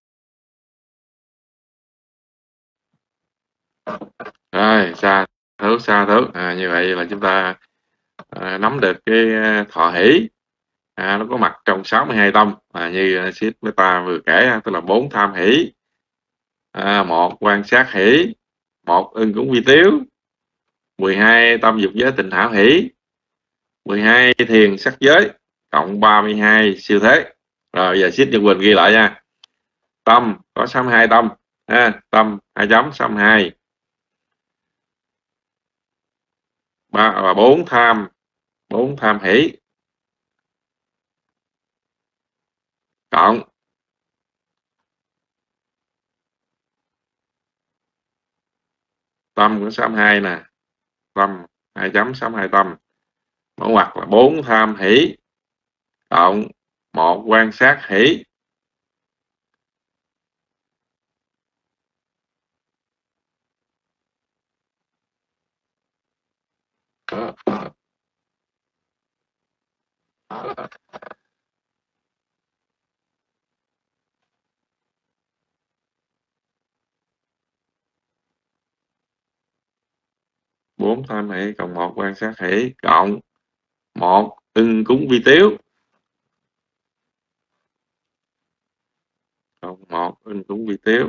[SPEAKER 1] Rồi, xa thứ xa thứ à, như vậy là chúng ta à, nắm được cái thọ hỷ, à, nó có mặt trong sáu mươi hai tâm, à, như Sít với ta vừa kể, tức là bốn tham hỷ, à, một quan sát hỷ, một ưng cúng vi tiếu, mười hai tâm dục giới tịnh hảo hỷ, mười hai thiền sắc giới, cộng ba mươi hai siêu thế. Rồi giờ Sít Nhật Quỳnh ghi lại nha. Tâm có sáu mươi hai tâm, à, tâm hai chấm sáu mươi hai, ba và bốn tham, bốn tham hỷ, cộng tâm của sáu mươi hai nè, tâm hai chấm sáu mươi hai tâm, mở ngoặc là bốn tham hỷ, cộng một quan sát hỷ, bốn tham hỷ cộng một quan sát hỷ, cộng một ưng cúng vi tiếu, cộng một ưng cúng vi tiếu,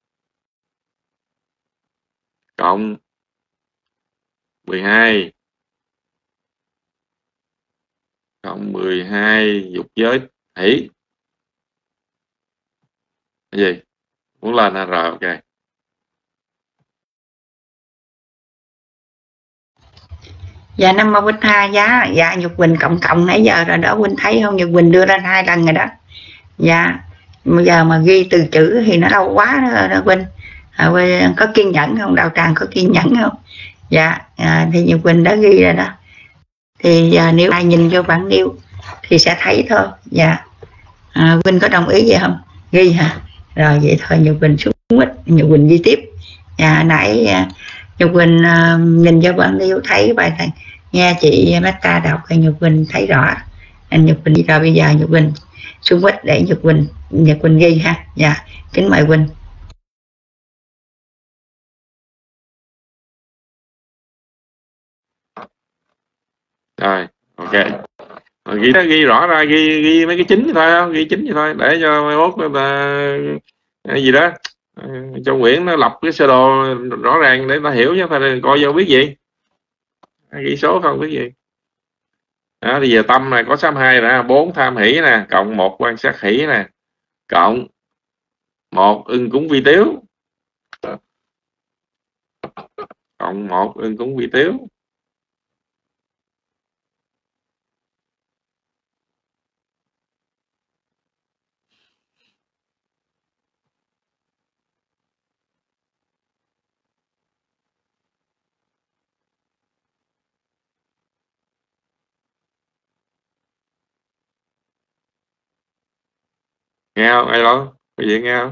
[SPEAKER 1] cộng mười hai, cộng mười hai dục giới hỷ. Cái gì? Muốn lên hả? Rồi ok.
[SPEAKER 3] Dạ Nam Mô Bích Tha giá. Dạ Nhật Quỳnh cộng cộng nãy giờ rồi đó, Quỳnh thấy không? Nhật Quỳnh đưa ra hai lần rồi đó. Dạ bây giờ mà ghi từ chữ thì nó lâu quá đó, đó Quỳnh. À, có kiên nhẫn không? Đạo tràng có kiên nhẫn không? Dạ à, thì Nhật Quỳnh đã ghi rồi đó. Thì à, nếu ai nhìn vô bản nêu thì sẽ thấy thôi. Dạ à, Quỳnh có đồng ý vậy không? Ghi hả? Rồi vậy thôi Nhật Quỳnh xuống ít, Nhật Quỳnh ghi tiếp. Dạ nãy à, Nhật Quỳnh uh, nhìn vô bản liêu thấy bài thầy nghe chị Meta đọc thì Nhật Quỳnh thấy rõ. Anh Nhật Quỳnh rồi bây giờ Nhật Quỳnh xuống quýt để Nhật Quỳnh Nhật Quỳnh ghi ha. Dạ kính mời Quỳnh.
[SPEAKER 1] Rồi ok. Rồi, ghi ghi rõ ra, ghi ghi mấy cái chính thôi không? Ghi chính vậy thôi để cho mai mốt người ta cái gì đó cho Nguyễn nó lập cái sơ đồ rõ ràng để ta hiểu, chứ phải coi vô biết gì, ghi số không biết gì. Đó, thì giờ tâm này có sáu mươi hai nè, bốn tham hỷ nè, cộng một quan sát hỷ nè, cộng một ưng cúng vi tiếu, cộng một ưng cúng vi tiếu, nghe không? Ai đó cái gì nghe không?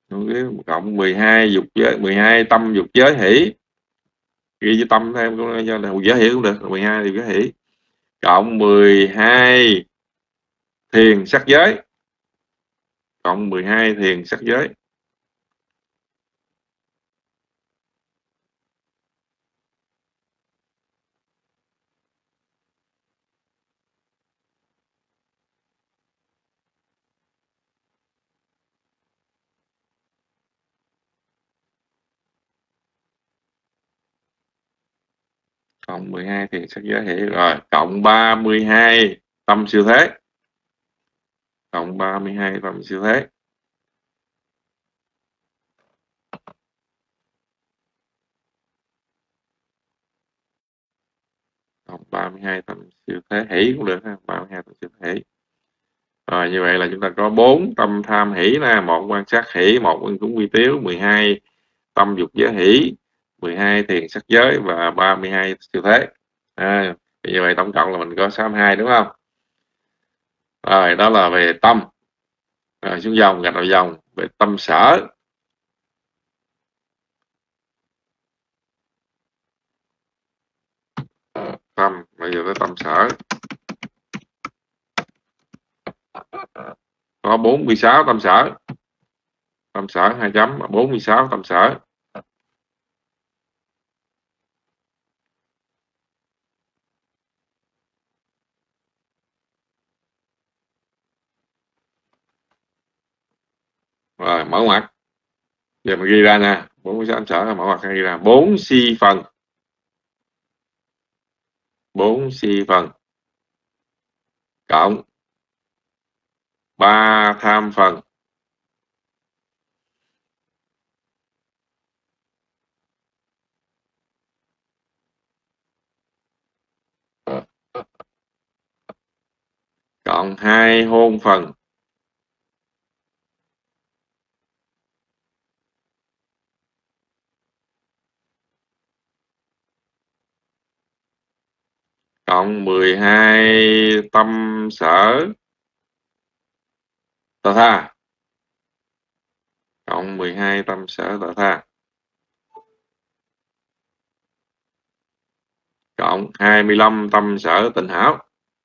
[SPEAKER 1] cộng mười hai dục giới, mười hai tâm dục giới hỷ, ghi với tâm thêm cũng cho là giới hỷ cũng được, mười hai thì giới hỷ, cộng mười hai thiền sắc giới, cộng mười hai thiền sắc giới, cộng mười hai thiền sắc giới hỷ, rồi cộng ba mươi hai tâm siêu thế, cộng ba mươi hai tâm siêu thế, cộng ba mươi hai tâm siêu thế hỷ cũng được ha, ba mươi hai tâm siêu thế hỷ. Rồi như vậy là chúng ta có bốn tâm tham hỷ nè, một quan sát hỷ, một ân cúng quy tiếu, mười hai tâm dục giới hỷ, mười hai thiền sắc giới và ba mươi hai siêu thế. À, như vậy tổng cộng là mình có sáu mươi hai đúng không? Rồi đó là về tâm. Rồi xuống dòng, gạch vào dòng về tâm sở. Tâm, bây giờ tới tâm sở. Có bốn mươi sáu tâm sở. Tâm sở hai chấm, bốn mươi sáu tâm sở. Rồi mở ngoặc. Giờ mình ghi ra nè, bốn mươi sáu tâm sở, mở ngoặc ghi ra bốn si phần. bốn si phần. Cộng ba tham phần. Cộng hai hôn phần. Cộng mười hai tâm sở tà tha. Cộng mười hai tâm sở tà tha. Cộng hai mươi lăm tâm sở tịnh hảo.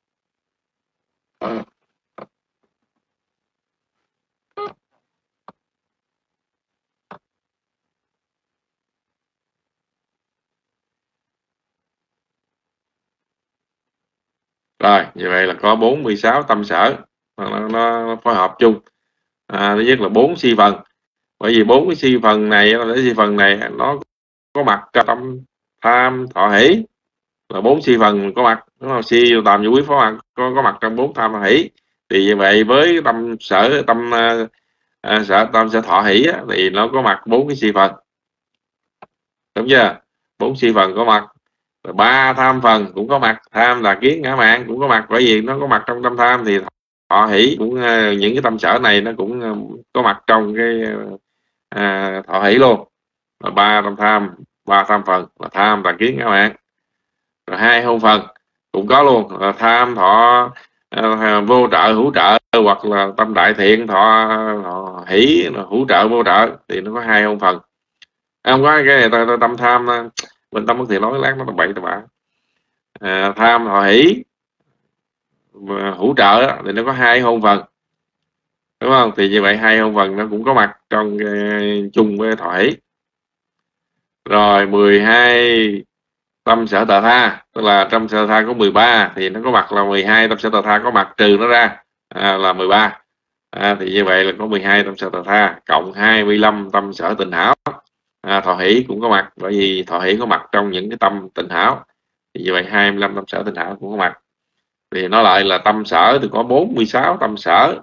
[SPEAKER 1] Rồi, như vậy là có bốn mươi sáu tâm sở, nó, nó phối hợp chung. À, thứ nhất là bốn si phần, bởi vì bốn cái si phần này, cái si phần này nó có mặt trong tâm tham thọ hỷ, là bốn si phần có mặt, đúng không? Si tàm vô quý phó mặt có, có mặt trong bốn tham thọ hỷ. Thì như vậy với tâm sở tâm à, sở tâm sở thọ hỷ á, thì nó có mặt bốn cái si phần, đúng chưa? Bốn si phần có mặt. Ba tham phần cũng có mặt, tham là kiến ngã mạn cũng có mặt, bởi vì nó có mặt trong tâm tham thì thọ hỷ cũng những cái tâm sở này nó cũng có mặt trong cái à, thọ hỷ luôn. Và ba tâm tham, ba tham phần là tham là kiến ngã mạn. Rồi hai hôn phần cũng có luôn, là tham thọ à, vô trợ hữu trợ, hoặc là tâm đại thiện thọ, thọ hỷ hữu trợ vô trợ, thì nó có hai hôn phần. Không có cái này tâm tham mình tâm bất thiện nói lát nó tầm bậy tầm bạ. À, tham thọ hỷ và hữu trợ đó, thì nó có hai hôn phần, đúng không? Thì như vậy hai hôn phần nó cũng có mặt trong uh, chung với thọ hỷ. Rồi mười hai tâm sở tà tha, tức là trong sở tha có mười ba thì nó có mặt là mười hai tâm sở tà tha có mặt, trừ nó ra à, là mười ba. À, thì như vậy là có mười hai tâm sở tà tha cộng hai mươi lăm tâm sở tịnh hảo. À, thọ hỷ cũng có mặt, bởi vì thọ hỷ có mặt trong những cái tâm tịnh hảo, thì như vậy hai mươi lăm tâm sở tịnh hảo cũng có mặt. Thì nó lại là tâm sở thì có bốn mươi sáu tâm sở.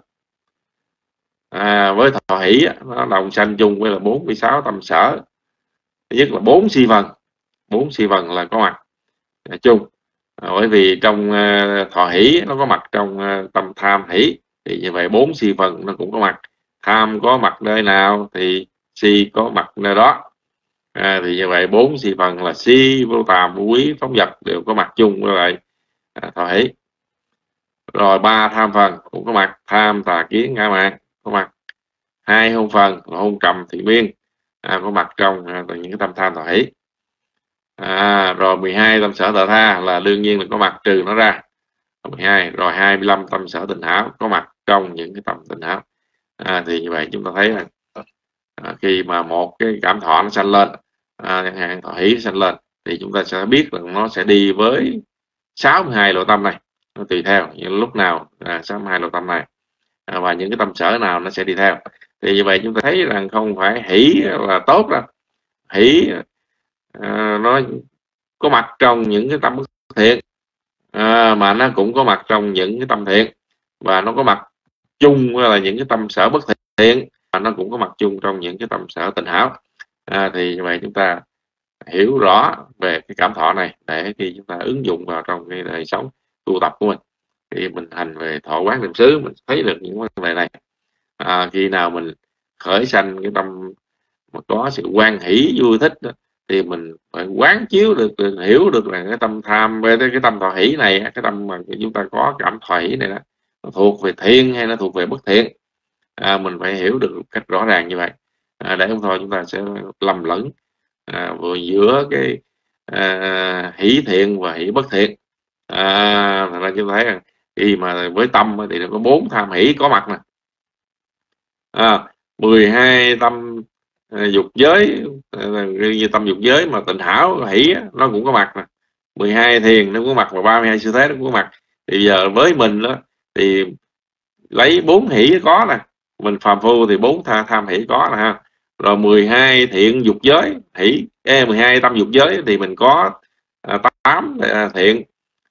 [SPEAKER 1] À, với thọ hỷ nó đồng sanh chung với là bốn mươi sáu tâm sở. Thứ nhất là bốn si phần, bốn si phần là có mặt à, chung. À, bởi vì trong uh, thọ hỷ nó có mặt trong uh, tâm tham hỷ, thì như vậy bốn si phần nó cũng có mặt. Tham có mặt nơi nào thì si có mặt nơi đó. À, thì như vậy bốn si phần là si, vô tàm, vô quý, phóng dật đều có mặt chung với lại à, thọ hỷ. Rồi ba tham phần cũng có mặt, tham tà kiến ngã mạn có mặt. hai hôn phần là hôn trầm thị miên, à, có mặt trong à, những cái tâm tham thọ hỷ. À, rồi mười hai tâm sở tợ tha là đương nhiên là có mặt trừ nó ra. mười hai rồi hai mươi lăm tâm sở tình hảo có mặt trong những cái tâm tình hảo. À, thì như vậy chúng ta thấy là à, khi mà một cái cảm thọ nó sanh lên, à, chẳng hạn thọ hỷ sanh lên, thì chúng ta sẽ biết là nó sẽ đi với sáu mươi hai lộ tâm này, nó tùy theo những lúc nào à, sáu mươi hai lộ tâm này à, và những cái tâm sở nào nó sẽ đi theo. Thì như vậy chúng ta thấy rằng không phải hỷ là tốt đâu, hỷ à, nó có mặt trong những cái tâm bất thiện, à, mà nó cũng có mặt trong những cái tâm thiện, và nó có mặt chung là những cái tâm sở bất thiện, và nó cũng có mặt chung trong những cái tâm sở tình hảo. À, thì như vậy chúng ta hiểu rõ về cái cảm thọ này để khi chúng ta ứng dụng vào trong cái đời sống tu tập của mình, thì mình hành về thọ quán niệm xứ, mình thấy được những vấn đề này. À, khi nào mình khởi sanh cái tâm mà có sự quan hỷ vui thích đó, thì mình phải quán chiếu được, được hiểu được là cái tâm tham về cái tâm thọ hỷ này, cái tâm mà chúng ta có cảm thọ hỷ này đó, nó thuộc về thiện hay nó thuộc về bất thiện. À, mình phải hiểu được một cách rõ ràng như vậy, à, để không thôi chúng ta sẽ lầm lẫn à, vừa giữa cái à, hỷ thiện và hỷ bất thiện. À, thật ra chúng ta thấy rằng khi mà với tâm thì nó có bốn tham hỷ có mặt nè. À, mười hai tâm à, dục giới, à, như tâm dục giới mà tịnh hảo hỷ nó cũng có mặt nè, mười hai thiền nó cũng có mặt, và ba mươi hai sư thế nó cũng có mặt. Thì giờ với mình đó thì lấy bốn hỷ có nè, mình phàm phu thì bốn tham, tham hỷ có nè ha. Rồi mười hai thiện dục giới hỷ, e mười hai tâm dục giới thì mình có à, tám à, thiện,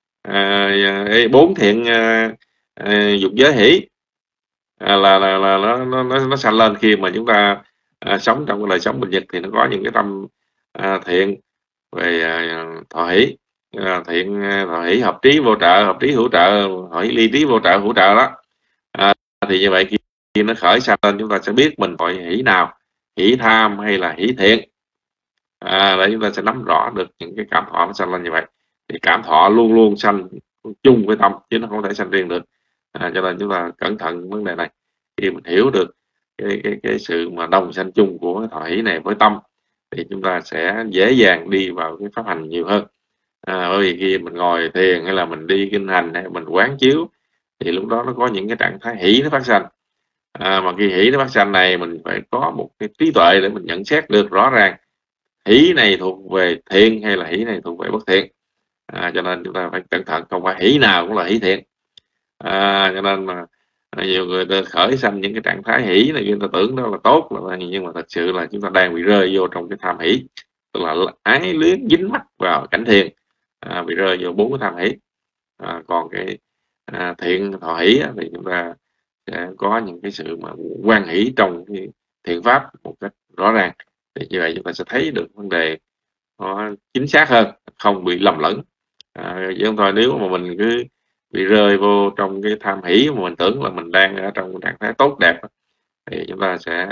[SPEAKER 1] bốn à, thiện à, à, dục giới hỷ, à, là, là, là nó nó nó, nó sanh lên khi mà chúng ta à, sống trong cái đời sống bình nhật, thì nó có những cái tâm à, thiện về à, thọ hỷ, à, thiện à, thọ hỷ hợp trí vô trợ, hợp trí hữu trợ, thọ hỷ ly trí vô trợ hữu trợ đó. À, thì như vậy khi, khi nó khởi sanh lên, chúng ta sẽ biết mình gọi hỷ nào, hỷ tham hay là hỷ thiện, à, để chúng ta sẽ nắm rõ được những cái cảm thọ nó sanh lên như vậy. Thì cảm thọ luôn luôn sanh chung với tâm, chứ nó không thể sanh riêng được. À, cho nên chúng ta cẩn thận vấn đề này. Khi mình hiểu được cái, cái, cái sự mà đồng sanh chung của cái thọ hỷ này với tâm, thì chúng ta sẽ dễ dàng đi vào cái pháp hành nhiều hơn. À, bởi vì khi mình ngồi thiền hay là mình đi kinh hành hay mình quán chiếu, thì lúc đó nó có những cái trạng thái hỷ nó phát sanh. À, mà khi hỷ nó phát sanh này, mình phải có một cái trí tuệ để mình nhận xét được rõ ràng hỷ này thuộc về thiện hay là hỷ này thuộc về bất thiện. À, cho nên chúng ta phải cẩn thận, không phải hỷ nào cũng là hỷ thiện. À, cho nên mà nhiều người ta khởi sanh những cái trạng thái hỷ này, người ta tưởng đó là tốt, là, nhưng mà thật sự là chúng ta đang bị rơi vô trong cái tham hỷ, tức là ái luyến dính mắc vào cảnh thiền, à, bị rơi vô bốn cái tham hỷ. À, còn cái à, thiện thọ hỷ thì chúng ta sẽ có những cái sự mà quan hỷ trong cái thiện pháp một cách rõ ràng. Thì như vậy chúng ta sẽ thấy được vấn đề nó chính xác hơn, không bị lầm lẫn. À, chứ không thôi nếu mà mình cứ bị rơi vô trong cái tham hỷ mà mình tưởng là mình đang ở trong trạng thái tốt đẹp, thì chúng ta sẽ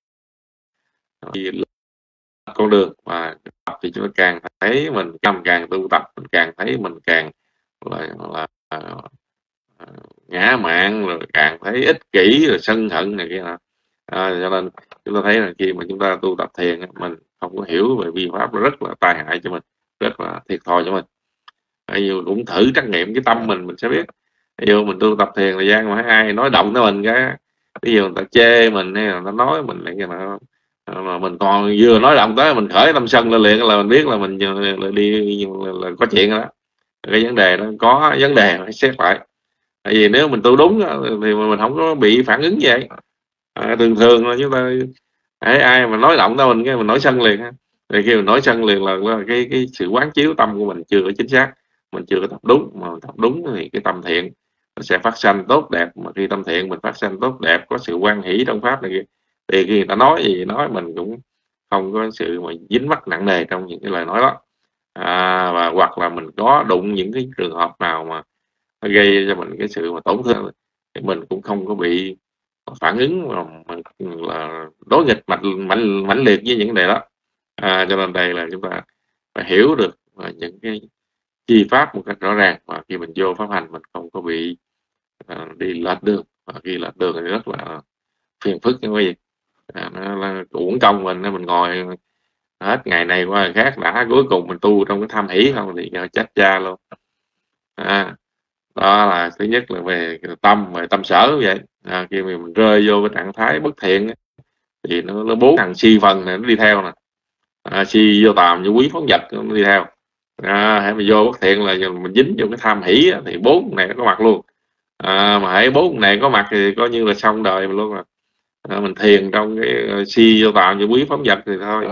[SPEAKER 1] đi con đường mà tập, thì chúng ta càng thấy mình càng càng tu tập, mình càng thấy mình càng là, là uh, ngã mạn, rồi càng thấy ích kỷ, rồi sân hận này kia. À, cho nên chúng ta thấy là khi mà chúng ta tu tập thiền, mình không có hiểu về vi pháp, rất là tai hại cho mình, rất là thiệt thòi cho mình. Ví dụ cũng thử trắc nghiệm cái tâm mình, mình sẽ biết. Ví dụ mình tu tập thiền thời gian mà ai nói động tới mình cái, ví dụ người ta chê mình hay là người ta nói mình này kia nào, mà mình còn vừa nói động tới mình khởi tâm sân lên liền, là mình biết là mình là đi là, là có chuyện đó. Cái vấn đề đó có vấn đề phải xét lại. Tại vì nếu mình tu đúng thì mình không có bị phản ứng vậy. À, thường thường là chúng ta ai, ai mà nói động tới mình cái mình nổi sân liền ha. Thì khi mình nổi sân liền là, là cái cái sự quán chiếu tâm của mình chưa có chính xác, mình chưa có tập đúng. Mà mình tập đúng thì cái tâm thiện nó sẽ phát sanh tốt đẹp. Mà khi tâm thiện mình phát sanh tốt đẹp, có sự quan hỷ trong pháp này kia, thì khi người ta nói gì nói mình cũng không có sự mà dính mắc nặng nề trong những cái lời nói đó. À, và hoặc là mình có đụng những cái trường hợp nào mà nó gây cho mình cái sự mà tổn thương, thì mình cũng không có bị phản ứng mà mình là đối nghịch mạnh mạnh mãnh liệt với những đề đó. À, cho nên đây là chúng ta phải hiểu được những cái chi pháp một cách rõ ràng, và khi mình vô pháp hành mình không có bị uh, đi lệch đường, và khi lệch đường thì rất là phiền phức như vậy. à, nó là uổng công mình, mình ngồi hết ngày này qua ngày khác, đã cuối cùng mình tu trong cái tham hỷ không thì chết cha luôn. À, đó là thứ nhất là về tâm, về tâm sở vậy. À, khi mình rơi vô cái trạng thái bất thiện thì nó, nó bốn thằng si phần này nó đi theo nè. À, si vô tàm, vô quý phóng dật nó đi theo. À, hãy mà vô bất thiện là mình dính vô cái tham hỷ thì bốn này nó có mặt luôn. À, mà hãy bốn này có mặt thì coi như là xong đời mình luôn rồi. À, mình thiền trong cái si vô tàm, vô quý phóng dật thì thôi.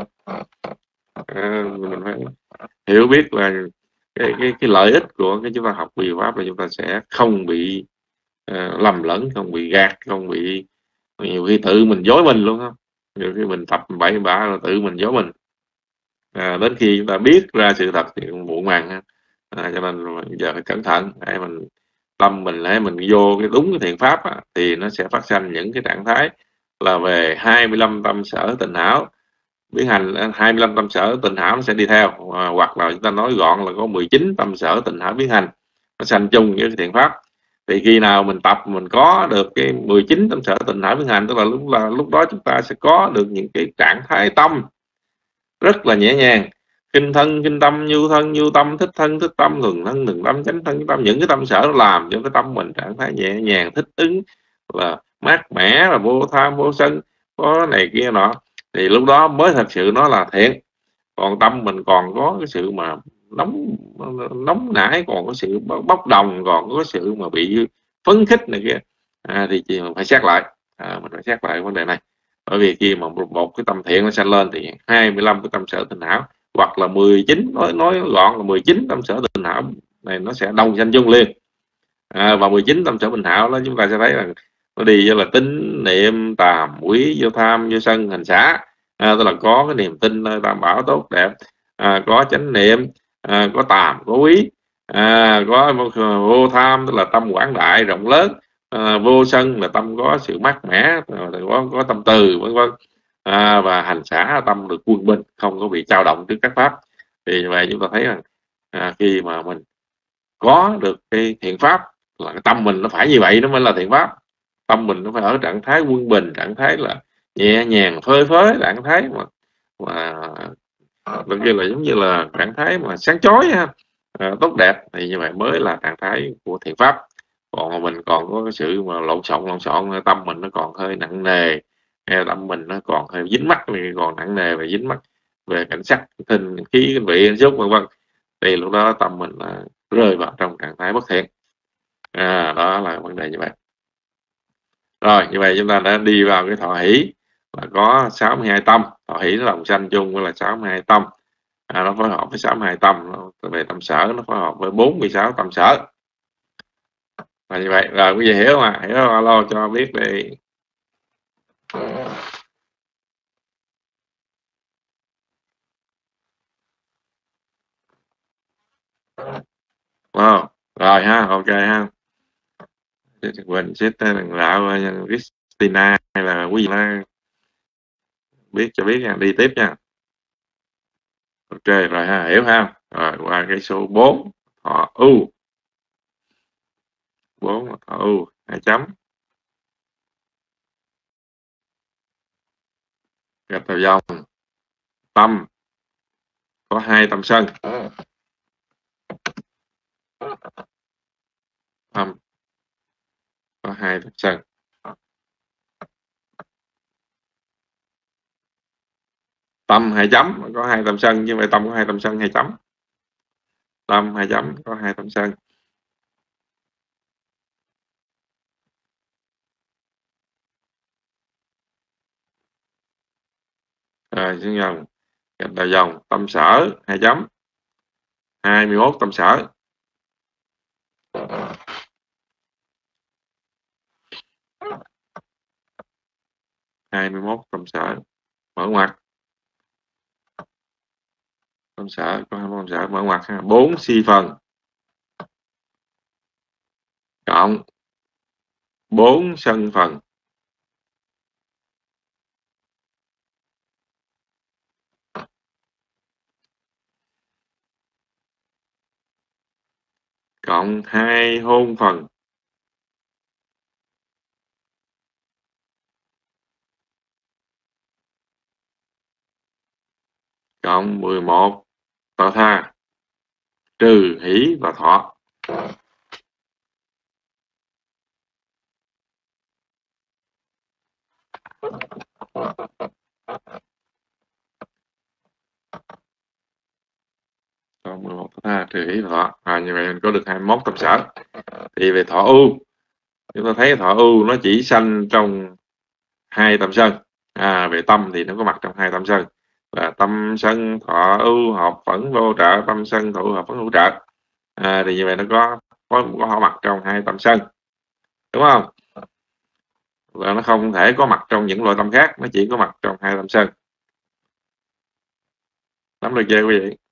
[SPEAKER 1] À, mình phải hiểu biết là cái cái cái lợi ích của cái chúng ta học Bùi Pháp là chúng ta sẽ không bị uh, lầm lẫn, không bị gạt, không bị nhiều khi tự mình dối mình luôn không. Nhiều khi mình tập bậy bạ là tự mình dối mình. À, đến khi chúng ta biết ra sự thật thì muộn màng ha. À, cho nên giờ phải cẩn thận để mình tâm mình để mình vô cái đúng cái thiện pháp á, thì nó sẽ phát sinh những cái trạng thái là về hai mươi lăm tâm sở tịnh hảo biến hành. Hai mươi lăm tâm sở tịnh hảo nó sẽ đi theo, à, hoặc là chúng ta nói gọn là có mười chín tâm sở tịnh hảo biến hành nó sanh chung với cái thiện pháp. Thì khi nào mình tập mình có được cái mười chín tâm sở tịnh hảo biến hành, tức là lúc là lúc đó chúng ta sẽ có được những cái trạng thái tâm rất là nhẹ nhàng, kinh thân kinh tâm, nhu thân nhu tâm, thích thân thích tâm, thường thân thường tâm, chánh thân chánh tâm. Những cái tâm sở nó làm cho cái tâm mình trạng thái nhẹ nhàng, thích ứng, là mát mẻ, là vô tham vô sân, có này kia nọ, thì lúc đó mới thật sự nó là thiện. Còn tâm mình còn có cái sự mà nóng nóng nảy, còn có sự bốc đồng, còn có sự mà bị phấn khích này kia, à, thì chị mình phải xét lại. À, mình phải xét lại vấn đề này. Bởi vì khi mà một, một cái tâm thiện nó sanh lên thì hai mươi lăm cái tâm sở tịnh hảo hoặc là mười chín, nói nói gọn là mười chín tâm sở tịnh hảo này nó sẽ đồng sanh chung liền. À, và mười chín tâm sở tịnh hảo đó chúng ta sẽ thấy là nó đi với là tín niệm tàm quý vô tham vô sân hành xả. À, tức là có cái niềm tin tam bảo tốt đẹp, à, có chánh niệm, à, có tàm có quý, à, có vô tham tức là tâm quảng đại rộng lớn, à, vô sân là tâm có sự mát mẻ, có, có tâm từ vân vân, à, và hành xả tâm được quân bình, không có bị dao động trước các pháp. Thì như vậy chúng ta thấy rằng à, khi mà mình có được cái thiện pháp là cái tâm mình nó phải như vậy nó mới là thiện pháp. Tâm mình nó phải ở trạng thái quân bình, trạng thái là nhẹ nhàng phơi phới, trạng thái mà mà được kia là giống như là trạng thái mà sáng chói ha, à, tốt đẹp, thì như vậy mới là trạng thái của thiện pháp. Còn mà mình còn có cái sự mà lộn xộn lộn xộn, tâm mình nó còn hơi nặng nề, hay tâm mình nó còn hơi dính mắc, còn nặng nề và dính mắc về cảnh sắc thinh khí kinh vị xúc vân vân, thì lúc đó tâm mình là rơi vào trong trạng thái bất thiện. À, đó là vấn đề như vậy. Rồi như vậy chúng ta đã đi vào cái thọ hỷ là có sáu mươi hai tâm. Thọ hỷ nó đồng sanh chung với là sáu mươi hai tâm, à, nó phối hợp với sáu mươi hai tâm. Về tâm sở nó phối hợp với bốn mươi sáu tâm sở. Và như vậy rồi quý vị hiểu mà, hiểu không? Alo cho biết đi. Wow. Rồi ha, ok ha. Quỳnh xếp tên lão Christina hay là quý vị biết cho biết nha, đi tiếp nha. Ok rồi ha, hiểu ha. Rồi qua cái số bốn, thọ ưu. bốn thọ ưu hai chấm, gạch đầu dòng. Tâm có hai tâm sân. Tâm có hai tâm sân. Tâm hai chấm có hai tâm sân, chứ không phải tâm có hai tâm sân hai chấm. Tâm hai chấm có hai tâm sân. Rồi xuống dòng, gạch đầu dòng tâm sở hai chấm, hai mươi mốt tâm sở. hai mươi mốt tâm sở, mở ngoặc. Tâm sở có hai mươi mốt tâm sở, mở ngoặc ha. bốn si phần cộng bốn sân phần cộng hai hôn phần cộng mười một tà tha trừ hỷ và thọ. Cộng mười một tà tha trừ hỷ và thọ. À, như vậy mình có được hai mươi mốt tâm sở. Thì về thọ ưu, chúng ta thấy thọ ưu nó chỉ sanh trong hai tâm sân. À, về tâm thì nó có mặt trong hai tâm sân là tâm sân thọ ưu hợp phẫn vô trợ, tâm sân thọ ưu hợp phẫn vô trợ. À, thì như vậy nó có có có mặt trong hai tâm sân, đúng không? Và nó không thể có mặt trong những loại tâm khác, nó chỉ có mặt trong hai tâm sân. Nắm được chưa quý vị?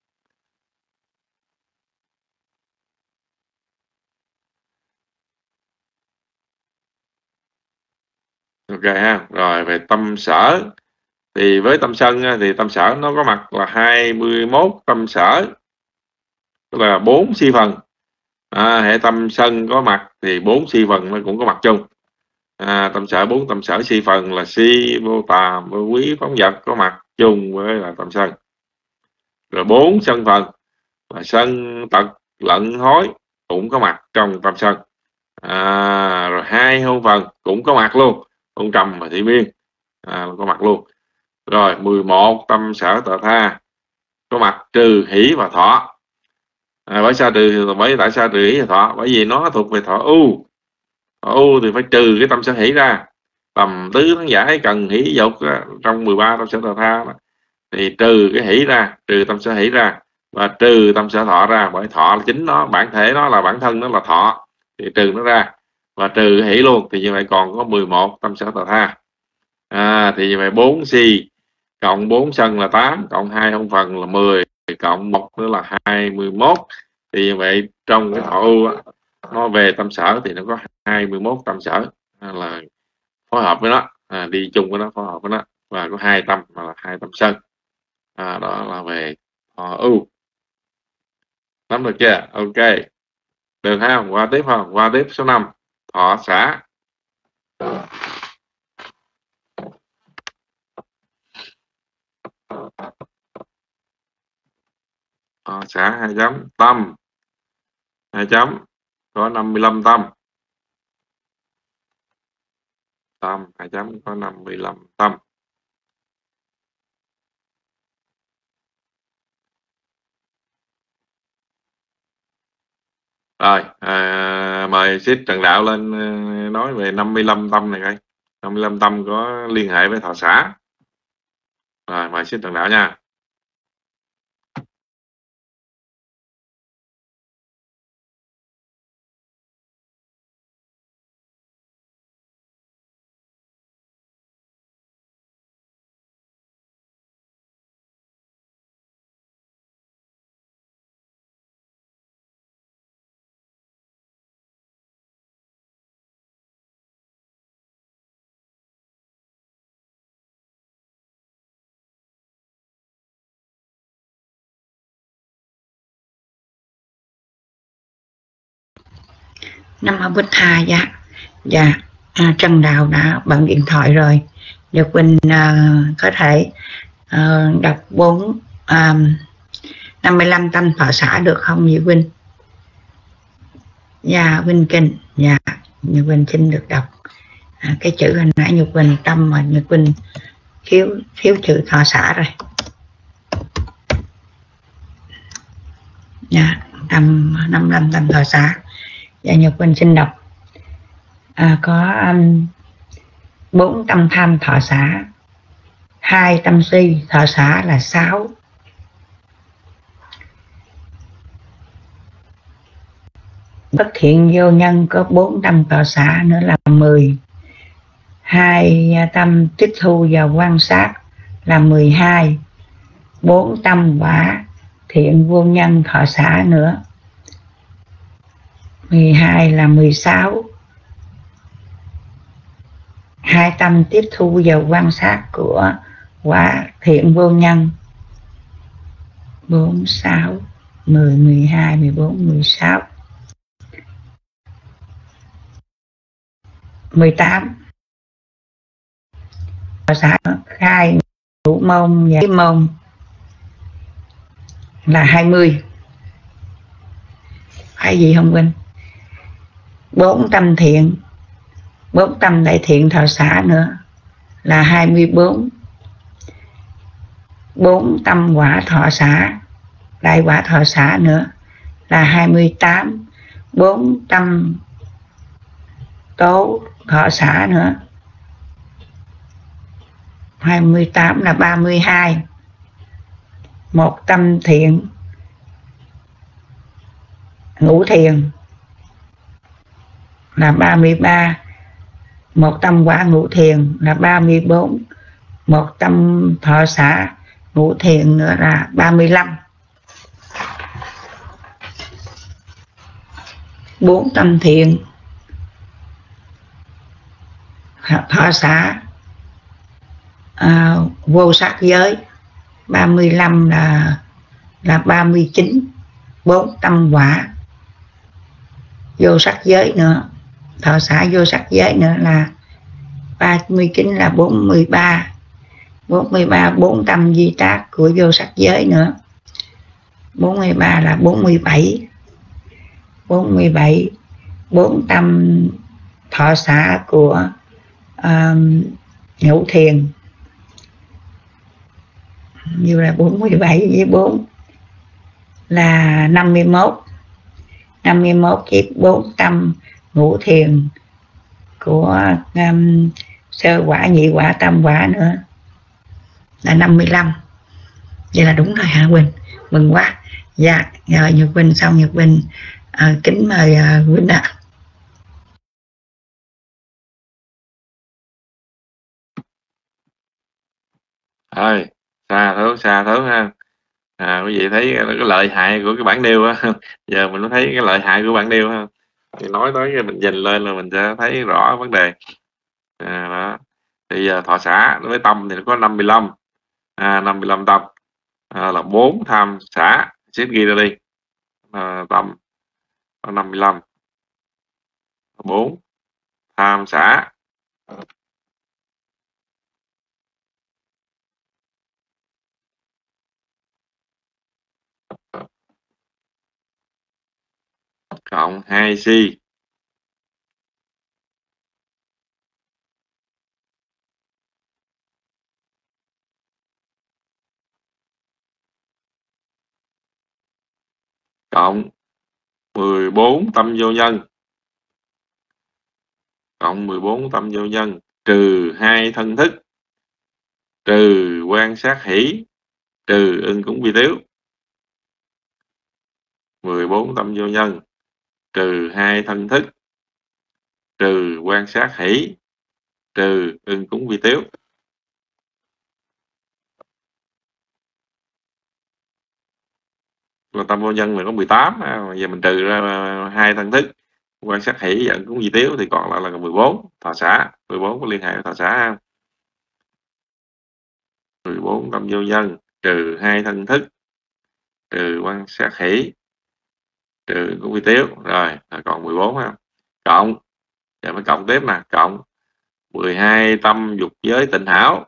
[SPEAKER 1] Ok ha. Rồi về tâm sở thì với tâm sân thì tâm sở nó có mặt là hai mươi mốt tâm sở, tức là bốn si phần. À, hệ tâm sân có mặt thì bốn si phần nó cũng có mặt chung. À, tâm sở bốn tâm sở si phần là si, vô tàm, vô quý, phóng vật có mặt chung với là tâm sân. Rồi bốn sân phần là sân, tật, lận, hối cũng có mặt trong tâm sân. À, rồi hai hôn phần cũng có mặt luôn, hôn trầm và thị biên à, có mặt luôn. Rồi mười một tâm sở tà tha có mặt trừ hỷ và thọ. À, bởi sao trừ bởi tại sao trừ hỷ và thọ? Bởi vì nó thuộc về thọ ưu. Thọ ưu thì phải trừ cái tâm sở hỷ ra. Tầm tứ thắng giải cần hỷ dục trong mười ba tâm sở tà tha đó, thì trừ cái hỷ ra, trừ tâm sở hỷ ra và trừ tâm sở thọ ra. Bởi thọ là chính nó, bản thể nó là bản thân nó là thọ, thì trừ nó ra và trừ cái hỷ luôn. Thì như vậy còn có mười một tâm sở tà tha. À, thì như vậy bốn si cộng bốn sân là tám, cộng hai hôn phần là mười, cộng một nữa là hai mươi mốt. Thì như vậy trong cái thọ ưu nó về tâm sở thì nó có hai mươi mốt tâm sở là phối hợp với nó, à, đi chung với nó, phối hợp với nó, và có hai tâm mà là hai tâm sân. À, đó là về thọ ưu. Nắm được chưa? Ok. Được ha, qua tiếp không? Qua tiếp số năm, thọ xả. Thọ xả hai chấm tâm hai chấm có năm mươi lăm tâm. Tâm hai chấm có năm mươi lăm tâm. Rồi, à, mời Sít Trần Đạo lên nói về năm mươi lăm tâm này coi. năm mươi lăm tâm có liên hệ với thọ xả. Rồi, mời Sít Trần Đạo nha.
[SPEAKER 3] Nam Mô Bích Tha. Dạ, dạ. À, Trần Đạo đã bận điện thoại rồi. Nhật Quỳnh à, có thể à, đọc bốn à, năm mươi lăm tâm thọ xả được không Nhị Quỳnh? Dạ, Quỳnh Kinh. Dạ, Nhật Quỳnh xin được đọc à, cái chữ hồi nãy Nhật Quỳnh tâm mà Nhật Quỳnh thiếu thiếu chữ thọ xả rồi. Dạ, tâm năm mươi lăm tâm thọ xả. Dạ, Nhật Quỳnh xin đọc. À, có um, bốn tâm tham thọ xả, hai tâm si thọ xả là sáu. Bất thiện vô nhân có bốn tâm thọ xả nữa là mười. Hai tâm tiếp thu và quan sát là mười hai. Bốn tâm quả thiện vô nhân thọ xả nữa mười hai là mười sáu. Hai tâm tiếp thu và quan sát của quả thiện vô nhân bốn, sáu, mười, mười hai, mười bốn, mười sáu, mười tám. Thọ xả khai ngũ môn và môn là hai mươi. Phải gì không Quynh? Bốn tâm thiện, bốn tâm đại thiện thọ xả nữa là hai mươi bốn. Bốn tâm quả thọ xả, đại quả thọ xả nữa là hai mươi tám. Bốn tâm tố thọ xả nữa hai mươi tám là ba mươi hai. Một tâm thiện ngũ thiền là ba mươi ba. Một tâm quả ngũ thiền là ba mươi bốn. Một tâm thọ xả ngũ thiền nữa là ba mươi lăm. Bốn tâm thiện thọ xả à, vô sắc giới ba mươi lăm là là ba mươi chín. Bốn tâm quả vô sắc giới nữa, thọ xả vô sắc giới nữa là ba mươi chín là bốn mươi ba. bốn mươi ba bốn tâm di tác của vô sắc giới nữa, bốn mươi ba là bốn mươi bảy. bốn mươi bảy bốn tâm thọ xả của um, ngũ thiền như là bốn mươi bảy với bốn là năm mươi mốt. năm mươi mốt với bốn tâm ngũ thiền của um, sơ quả nhị quả tam quả nữa là năm mươi lăm. Vậy là đúng rồi hả Quỳnh? Mừng quá. Dạ rồi Nhật Quỳnh xong. Nhật Quỳnh à, kính mời à, Quỳnh ạ. À.
[SPEAKER 1] Thôi xa thấu xa thấu ha. À, quý vị thấy cái lợi hại của cái bản điêu á. Giờ mình mới thấy cái lợi hại của bản điêu ha. Thì nói tới mình dình lên là mình sẽ thấy rõ vấn đề. À, đó. Thì giờ thọ xả với tâm thì nó có năm mươi lăm. À, năm mươi lăm tâm à, là bốn tham xả. Xếp ghi ra đi. À, tâm có năm mươi lăm. bốn tham xả. Cộng hai si. Cộng mười bốn tâm vô nhân. Cộng mười bốn tâm vô nhân. Trừ hai thân thức. Trừ quan sát hỷ. Trừ ưng cúng vi tiếu. mười bốn tâm vô nhân. Trừ hai thân thức. Trừ quan sát hỷ. Trừ ưng cúng vi tiếu. Và tâm vô nhân là có mười tám. Giờ mình trừ ra hai thân thức, quan sát hỷ và ưng cúng vi tiếu thì còn lại là mười bốn. Thọ xả. mười bốn có liên hệ với thọ xả. mười bốn tâm vô nhân. Trừ hai thân thức. Trừ quan sát hỷ. Trừ cúng vi tiếu. Rồi còn mười bốn ha. Cộng. Giờ mới cộng tiếp nè. Cộng mười hai tâm dục giới tịnh hảo.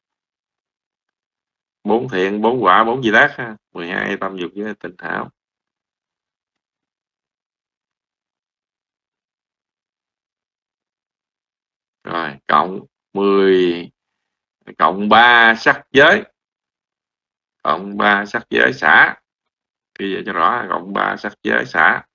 [SPEAKER 1] Bốn thiện, bốn quả, bốn di tác ha. mười hai tâm dục giới tịnh hảo. Rồi cộng mười cộng ba sắc giới. Cộng ba sắc giới xả. Ghi vậy cho rõ. Cộng ba sắc giới xả.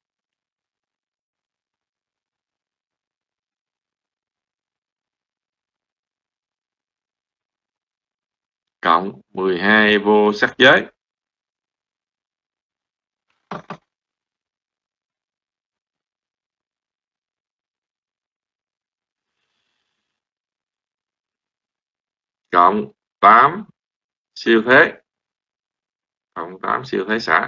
[SPEAKER 1] Cộng mười hai vô sắc giới. Cộng tám siêu thế. Cộng tám siêu thế xả.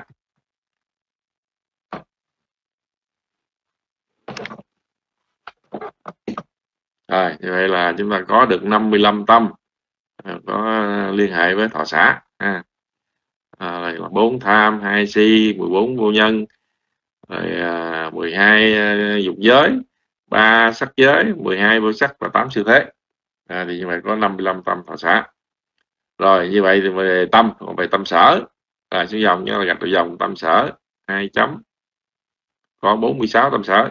[SPEAKER 1] Rồi, như vậy là chúng ta có được năm mươi lăm tâm có liên hệ với thọ xả. À, à, là bốn tham, hai si, mười bốn vô nhân, rồi à, mười hai à, dục giới, ba sắc giới, mười hai vô sắc và tám siêu thế. À, thì như vậy có năm mươi lăm tâm thọ xả. Rồi như vậy thì về tâm, còn về tâm sở Rồi xuống dòng nhớ là gạch đầu dòng tâm sở hai chấm, có bốn mươi sáu tâm sở.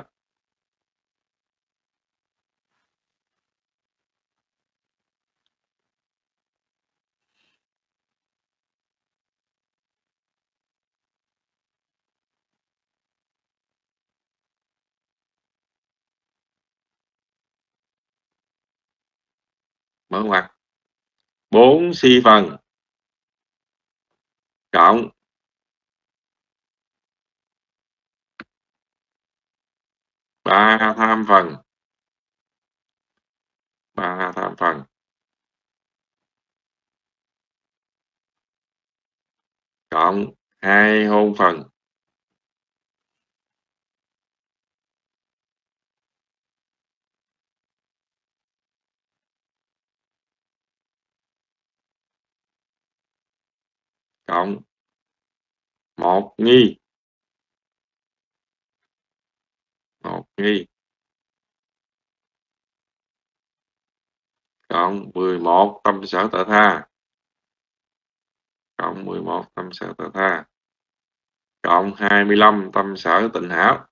[SPEAKER 1] Mở ngoặc bốn si phần cộng ba tham phần, ba tham phần cộng hai hôn phần cộng một nghi, một nghi cộng mười một tâm sở tự tha, cộng mười một tâm sở tự tha cộng hai mươi lăm tâm sở tịnh hảo.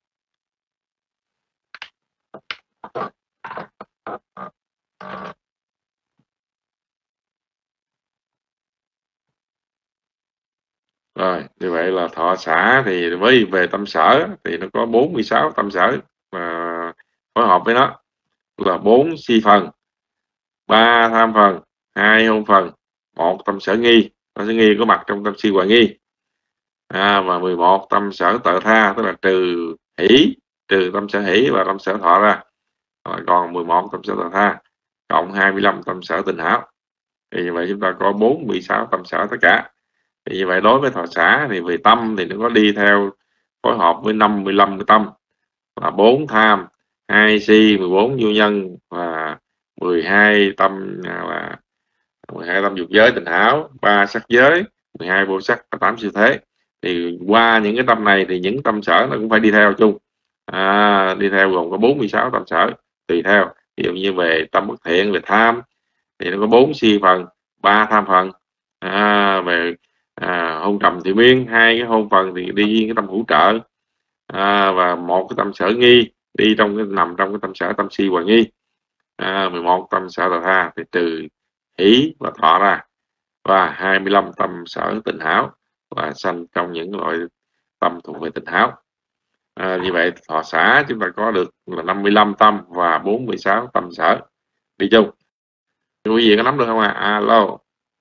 [SPEAKER 1] Rồi, như vậy là thọ xã thì với về tâm sở thì nó có bốn mươi sáu tâm sở mà phối hợp với nó là bốn si phần, ba tham phần, hai hôn phần, một tâm sở nghi, tâm sở nghi có mặt trong tâm si hoài nghi, à, và mười một tâm sở tự tha, tức là trừ hỷ, trừ tâm sở hỷ và tâm sở thọ ra, rồi còn mười một tâm sở tự tha cộng hai mươi lăm tâm sở tịnh hảo. Thì như vậy chúng ta có bốn mươi sáu tâm sở tất cả. Thì như vậy đối với thọ xã thì về tâm thì nó có đi theo phối hợp với năm mươi lăm cái tâm là bốn tham, hai si, mười bốn nhu nhân và mười hai tâm là mười hai tâm dục giới tịnh hảo, ba sắc giới, mười hai vô sắc và tám siêu thế. Thì qua những cái tâm này thì những tâm sở nó cũng phải đi theo chung, à, đi theo gồm có bốn mươi sáu tâm sở tùy theo. Ví dụ như về tâm bất thiện, về tham thì nó có bốn si phần, ba tham phần, à, về à, hôn trầm thị miên, hai cái hôn phần thì đi với cái tâm hữu trợ, à, và một cái tâm sở nghi đi trong cái nằm trong cái tâm sở tâm si hoài nghi, à, mười một tâm sở tà tha thì trừ hỷ và thọ ra, và hai mươi lăm tâm sở tịnh hảo và sanh trong những loại tâm thuộc về tịnh hảo. À, như vậy thọ xã chúng ta có được là năm mươi lăm tâm và bốn mươi sáu tâm sở đi chung. Quý vị có nắm được không ạ? À? Alo.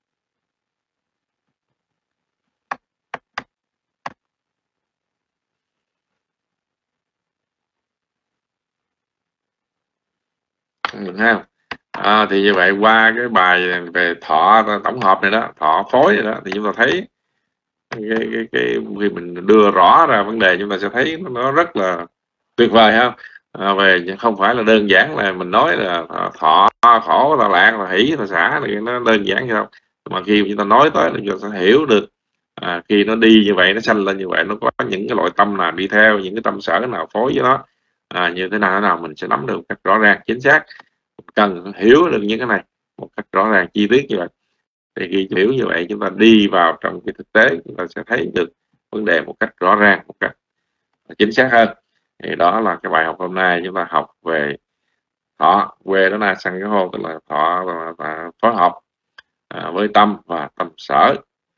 [SPEAKER 1] Được không? À, thì như vậy qua cái bài về thọ tổng hợp này đó, thọ phối này đó, thì chúng ta thấy cái, cái, cái khi mình đưa rõ ra vấn đề chúng ta sẽ thấy nó rất là tuyệt vời không? À, về không phải là đơn giản là mình nói là thọ khổ là lạc là hỷ là xả thì nó đơn giản không, mà khi chúng ta nói tới thì chúng ta sẽ hiểu được, à, khi nó đi như vậy, nó sanh lên như vậy, nó có những cái loại tâm nào đi theo, những cái tâm sở nào phối với nó, à, như thế nào thế nào mình sẽ nắm được một cách rõ ràng chính xác. Cần hiểu được những cái này một cách rõ ràng chi tiết như vậy, thì khi hiểu như vậy chúng ta đi vào trong cái thực tế chúng ta sẽ thấy được vấn đề một cách rõ ràng, một cách chính xác hơn. Thì đó là cái bài học hôm nay chúng ta học về thọ quê đó là sang cái hô, tức là thọ là, là phối hợp à, với tâm và tâm sở.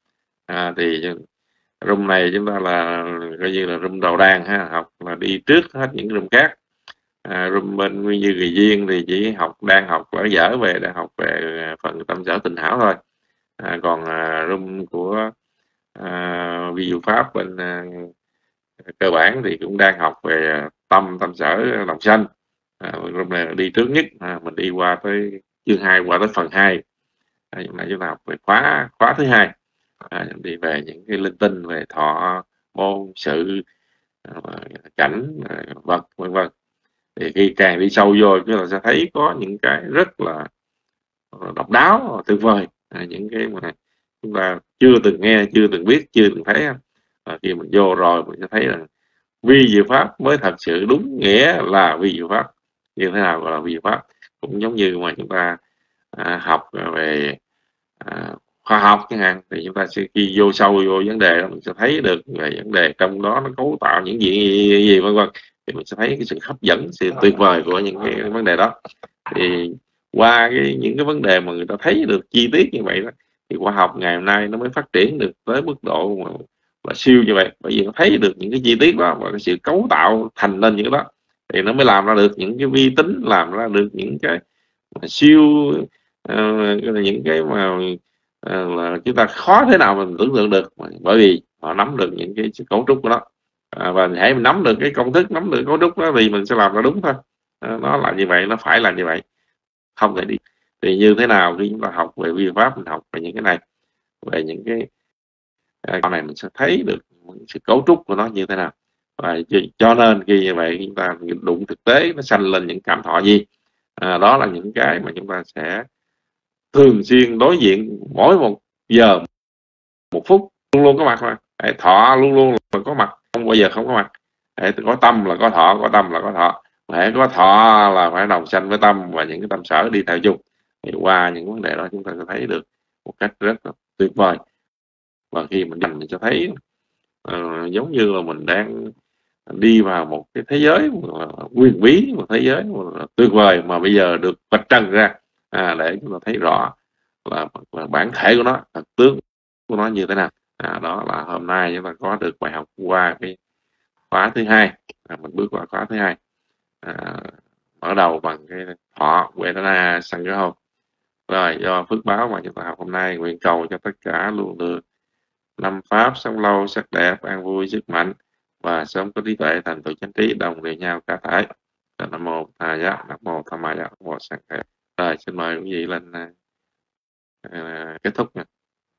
[SPEAKER 1] À, thì room này chúng ta là coi như là room đầu đàn ha, học là đi trước hết những room khác. À, room bên Nguyên Như Kỳ Duyên thì chỉ học đang học ở dở về đang học về phần tâm sở tịnh hảo thôi. À, còn à, room của à, vi diệu pháp bên à, cơ bản thì cũng đang học về tâm tâm sở lòng sanh. À, room này đi trước nhất, à, mình đi qua tới chương hai qua tới phần hai. À, chúng ta chúng ta học về khóa khóa thứ hai, à, đi về những cái linh tinh về thọ môn sự à, cảnh à, vật vân vân. Thì khi càng đi sâu vô chúng ta sẽ thấy có những cái rất là độc đáo tuyệt vời, à, những cái mà chúng ta chưa từng nghe, chưa từng biết, chưa từng thấy. À, khi mình vô rồi mình sẽ thấy rằng vi diệu pháp mới thật sự đúng nghĩa là vi diệu pháp. Như thế nào gọi là vi diệu pháp? Cũng giống như mà chúng ta à, học về à, khoa học chẳng hạn, thì chúng ta sẽ khi vô sâu vô vấn đề đó, mình sẽ thấy được về vấn đề trong đó nó cấu tạo những gì gì, gì vân vân, thì mình sẽ thấy cái sự hấp dẫn, sự tuyệt vời của những cái vấn đề đó. Thì qua cái những cái vấn đề mà người ta thấy được chi tiết như vậy đó, thì khoa học ngày hôm nay nó mới phát triển được tới mức độ mà, mà siêu như vậy, bởi vì nó thấy được những cái chi tiết đó và cái sự cấu tạo thành lên những cái đó, thì nó mới làm ra được những cái vi tính, làm ra được những cái mà siêu uh, những cái mà uh, là chúng ta khó thế nào mình tưởng tượng được, bởi vì họ nắm được những cái cấu trúc của nó, à, và hãy mình nắm được cái công thức, nắm được cấu trúc đó thì mình sẽ làm ra đúng thôi. À, nó là như vậy, nó phải là như vậy, không thể đi. Thì như thế nào khi chúng ta học về vi pháp, mình học về những cái này, về những cái con này, mình sẽ thấy được sự cấu trúc của nó như thế nào. Và cho nên khi như vậy chúng ta đụng thực tế nó sanh lên những cảm thọ gì, à, đó là những cái mà chúng ta sẽ thường xuyên đối diện, mỗi một giờ một phút luôn luôn có mặt mà. Để thọ luôn luôn là có mặt, không bao giờ không có mặt. Để có tâm là có thọ, có tâm là có thọ. Để có thọ là phải đồng sanh với tâm, và những cái tâm sở đi theo chung. Thì qua những vấn đề đó chúng ta sẽ thấy được một cách rất là tuyệt vời. Và khi mình nhìn mình sẽ thấy uh, giống như là mình đang đi vào một cái thế giới quyền bí, một thế giới tuyệt vời mà bây giờ được vạch trần ra, à, để chúng ta thấy rõ là, là bản thể của nó, thật tướng của nó như thế nào. À, đó là hôm nay chúng ta có được bài học qua cái khóa thứ hai. À, mình bước qua khóa thứ hai, à, mở đầu bằng cái thọ Vedana Sangraho. Rồi do phước báo mà chúng ta học hôm nay, nguyện cầu cho tất cả luôn được năm pháp sống lâu, sắc đẹp, an vui, sức mạnh, và sớm có trí tuệ thành tựu chánh trí, đồng đều nhau cả thể. Nam mô Tha Giá, Nam mô Tham Ma Giá, Nam mô Sang Khệ. Rồi xin mời quý vị lên uh, kết thúc nha.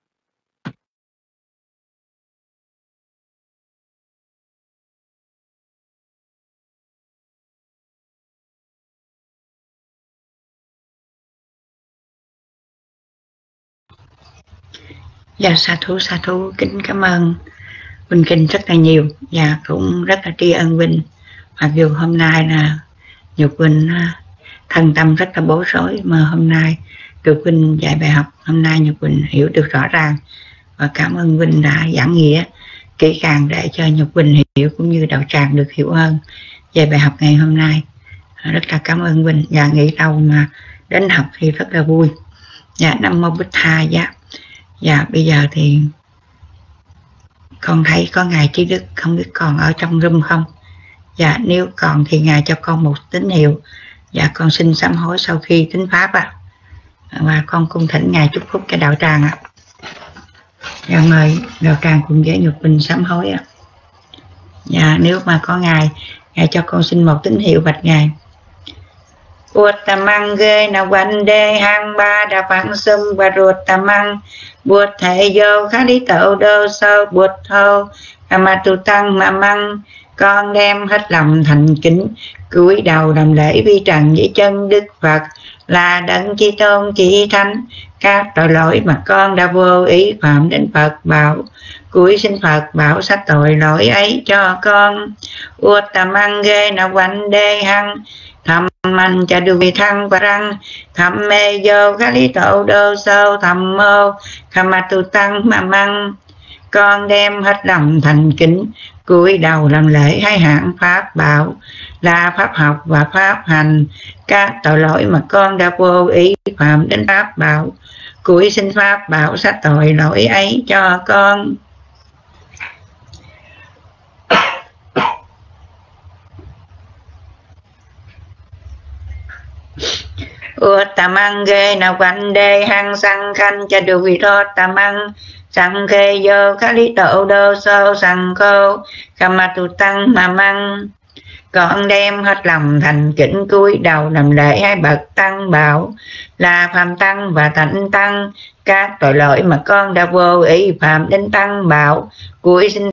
[SPEAKER 3] Dạ sa thú sa thú kính cảm ơn Vinh Kinh rất là nhiều, và cũng rất là tri ân Vinh. Mặc dù hôm nay là Nhục Vinh thân tâm rất là bối rối, mà hôm nay được Vinh dạy bài học, hôm nay Nhục Vinh hiểu được rõ ràng, và cảm ơn Vinh đã giảng nghĩa kỹ càng để cho Nhục Vinh hiểu, cũng như đạo tràng được hiểu hơn về bài học ngày hôm nay. Rất là cảm ơn Vinh, và nghĩ đâu mà đến học thì rất là vui. Dạ Nam mô Bích Tha Giá. Dạ bây giờ thì con thấy có Ngài Trí Đức, không biết còn ở trong room không? Dạ nếu còn thì Ngài cho con một tín hiệu. Dạ con xin sám hối sau khi tính pháp ạ. À. Và con cung thỉnh Ngài chúc phúc cái đạo tràng ạ. À. Dạ mời đạo tràng cùng với Nhục Vinh sám hối ạ. À. Dạ nếu mà có Ngài, Ngài cho con xin một tín hiệu bạch Ngài. Bụt tamang ghê na văn đê hang ba đà phẳng sum và ruột tamang bụt thầy vô khá lý tậu đô sâu bụt thâu mà tu tăng mà măng, con đem hết lòng thành kính cúi đầu làm lễ vi trần với chân Đức Phật là đấng chi tôn chỉ thánh. Các tội lỗi mà con đã vô ý phạm đến Phật bảo, cúi xin Phật bảo sát tội lỗi ấy cho con. Bụt tamang ghê na văn đê hang thầm man cha đu vi thăng và răng thầm mê vô khá lý tổ đô sâu thầm mô khama tu tăng mà măng, con đem hết lòng thành kính cúi đầu làm lễ hai hạng pháp bảo là pháp học và pháp hành. Các tội lỗi mà con đã vô ý phạm đến pháp bảo, cúi xin pháp bảo sát tội lỗi ấy cho con. Ua tamang ghê na văn đê hang sang khanh cha đu vi rô tamang sang khê vô khá lý tổ đô sâu sang khô khama tu tăng mà măng, con đem hết lòng thành kính cúi đầu làm lễ hai bậc tăng bảo là phạm tăng và thánh tăng. Các tội lỗi mà con đã vô ý phạm đến tăng bảo, cúi xin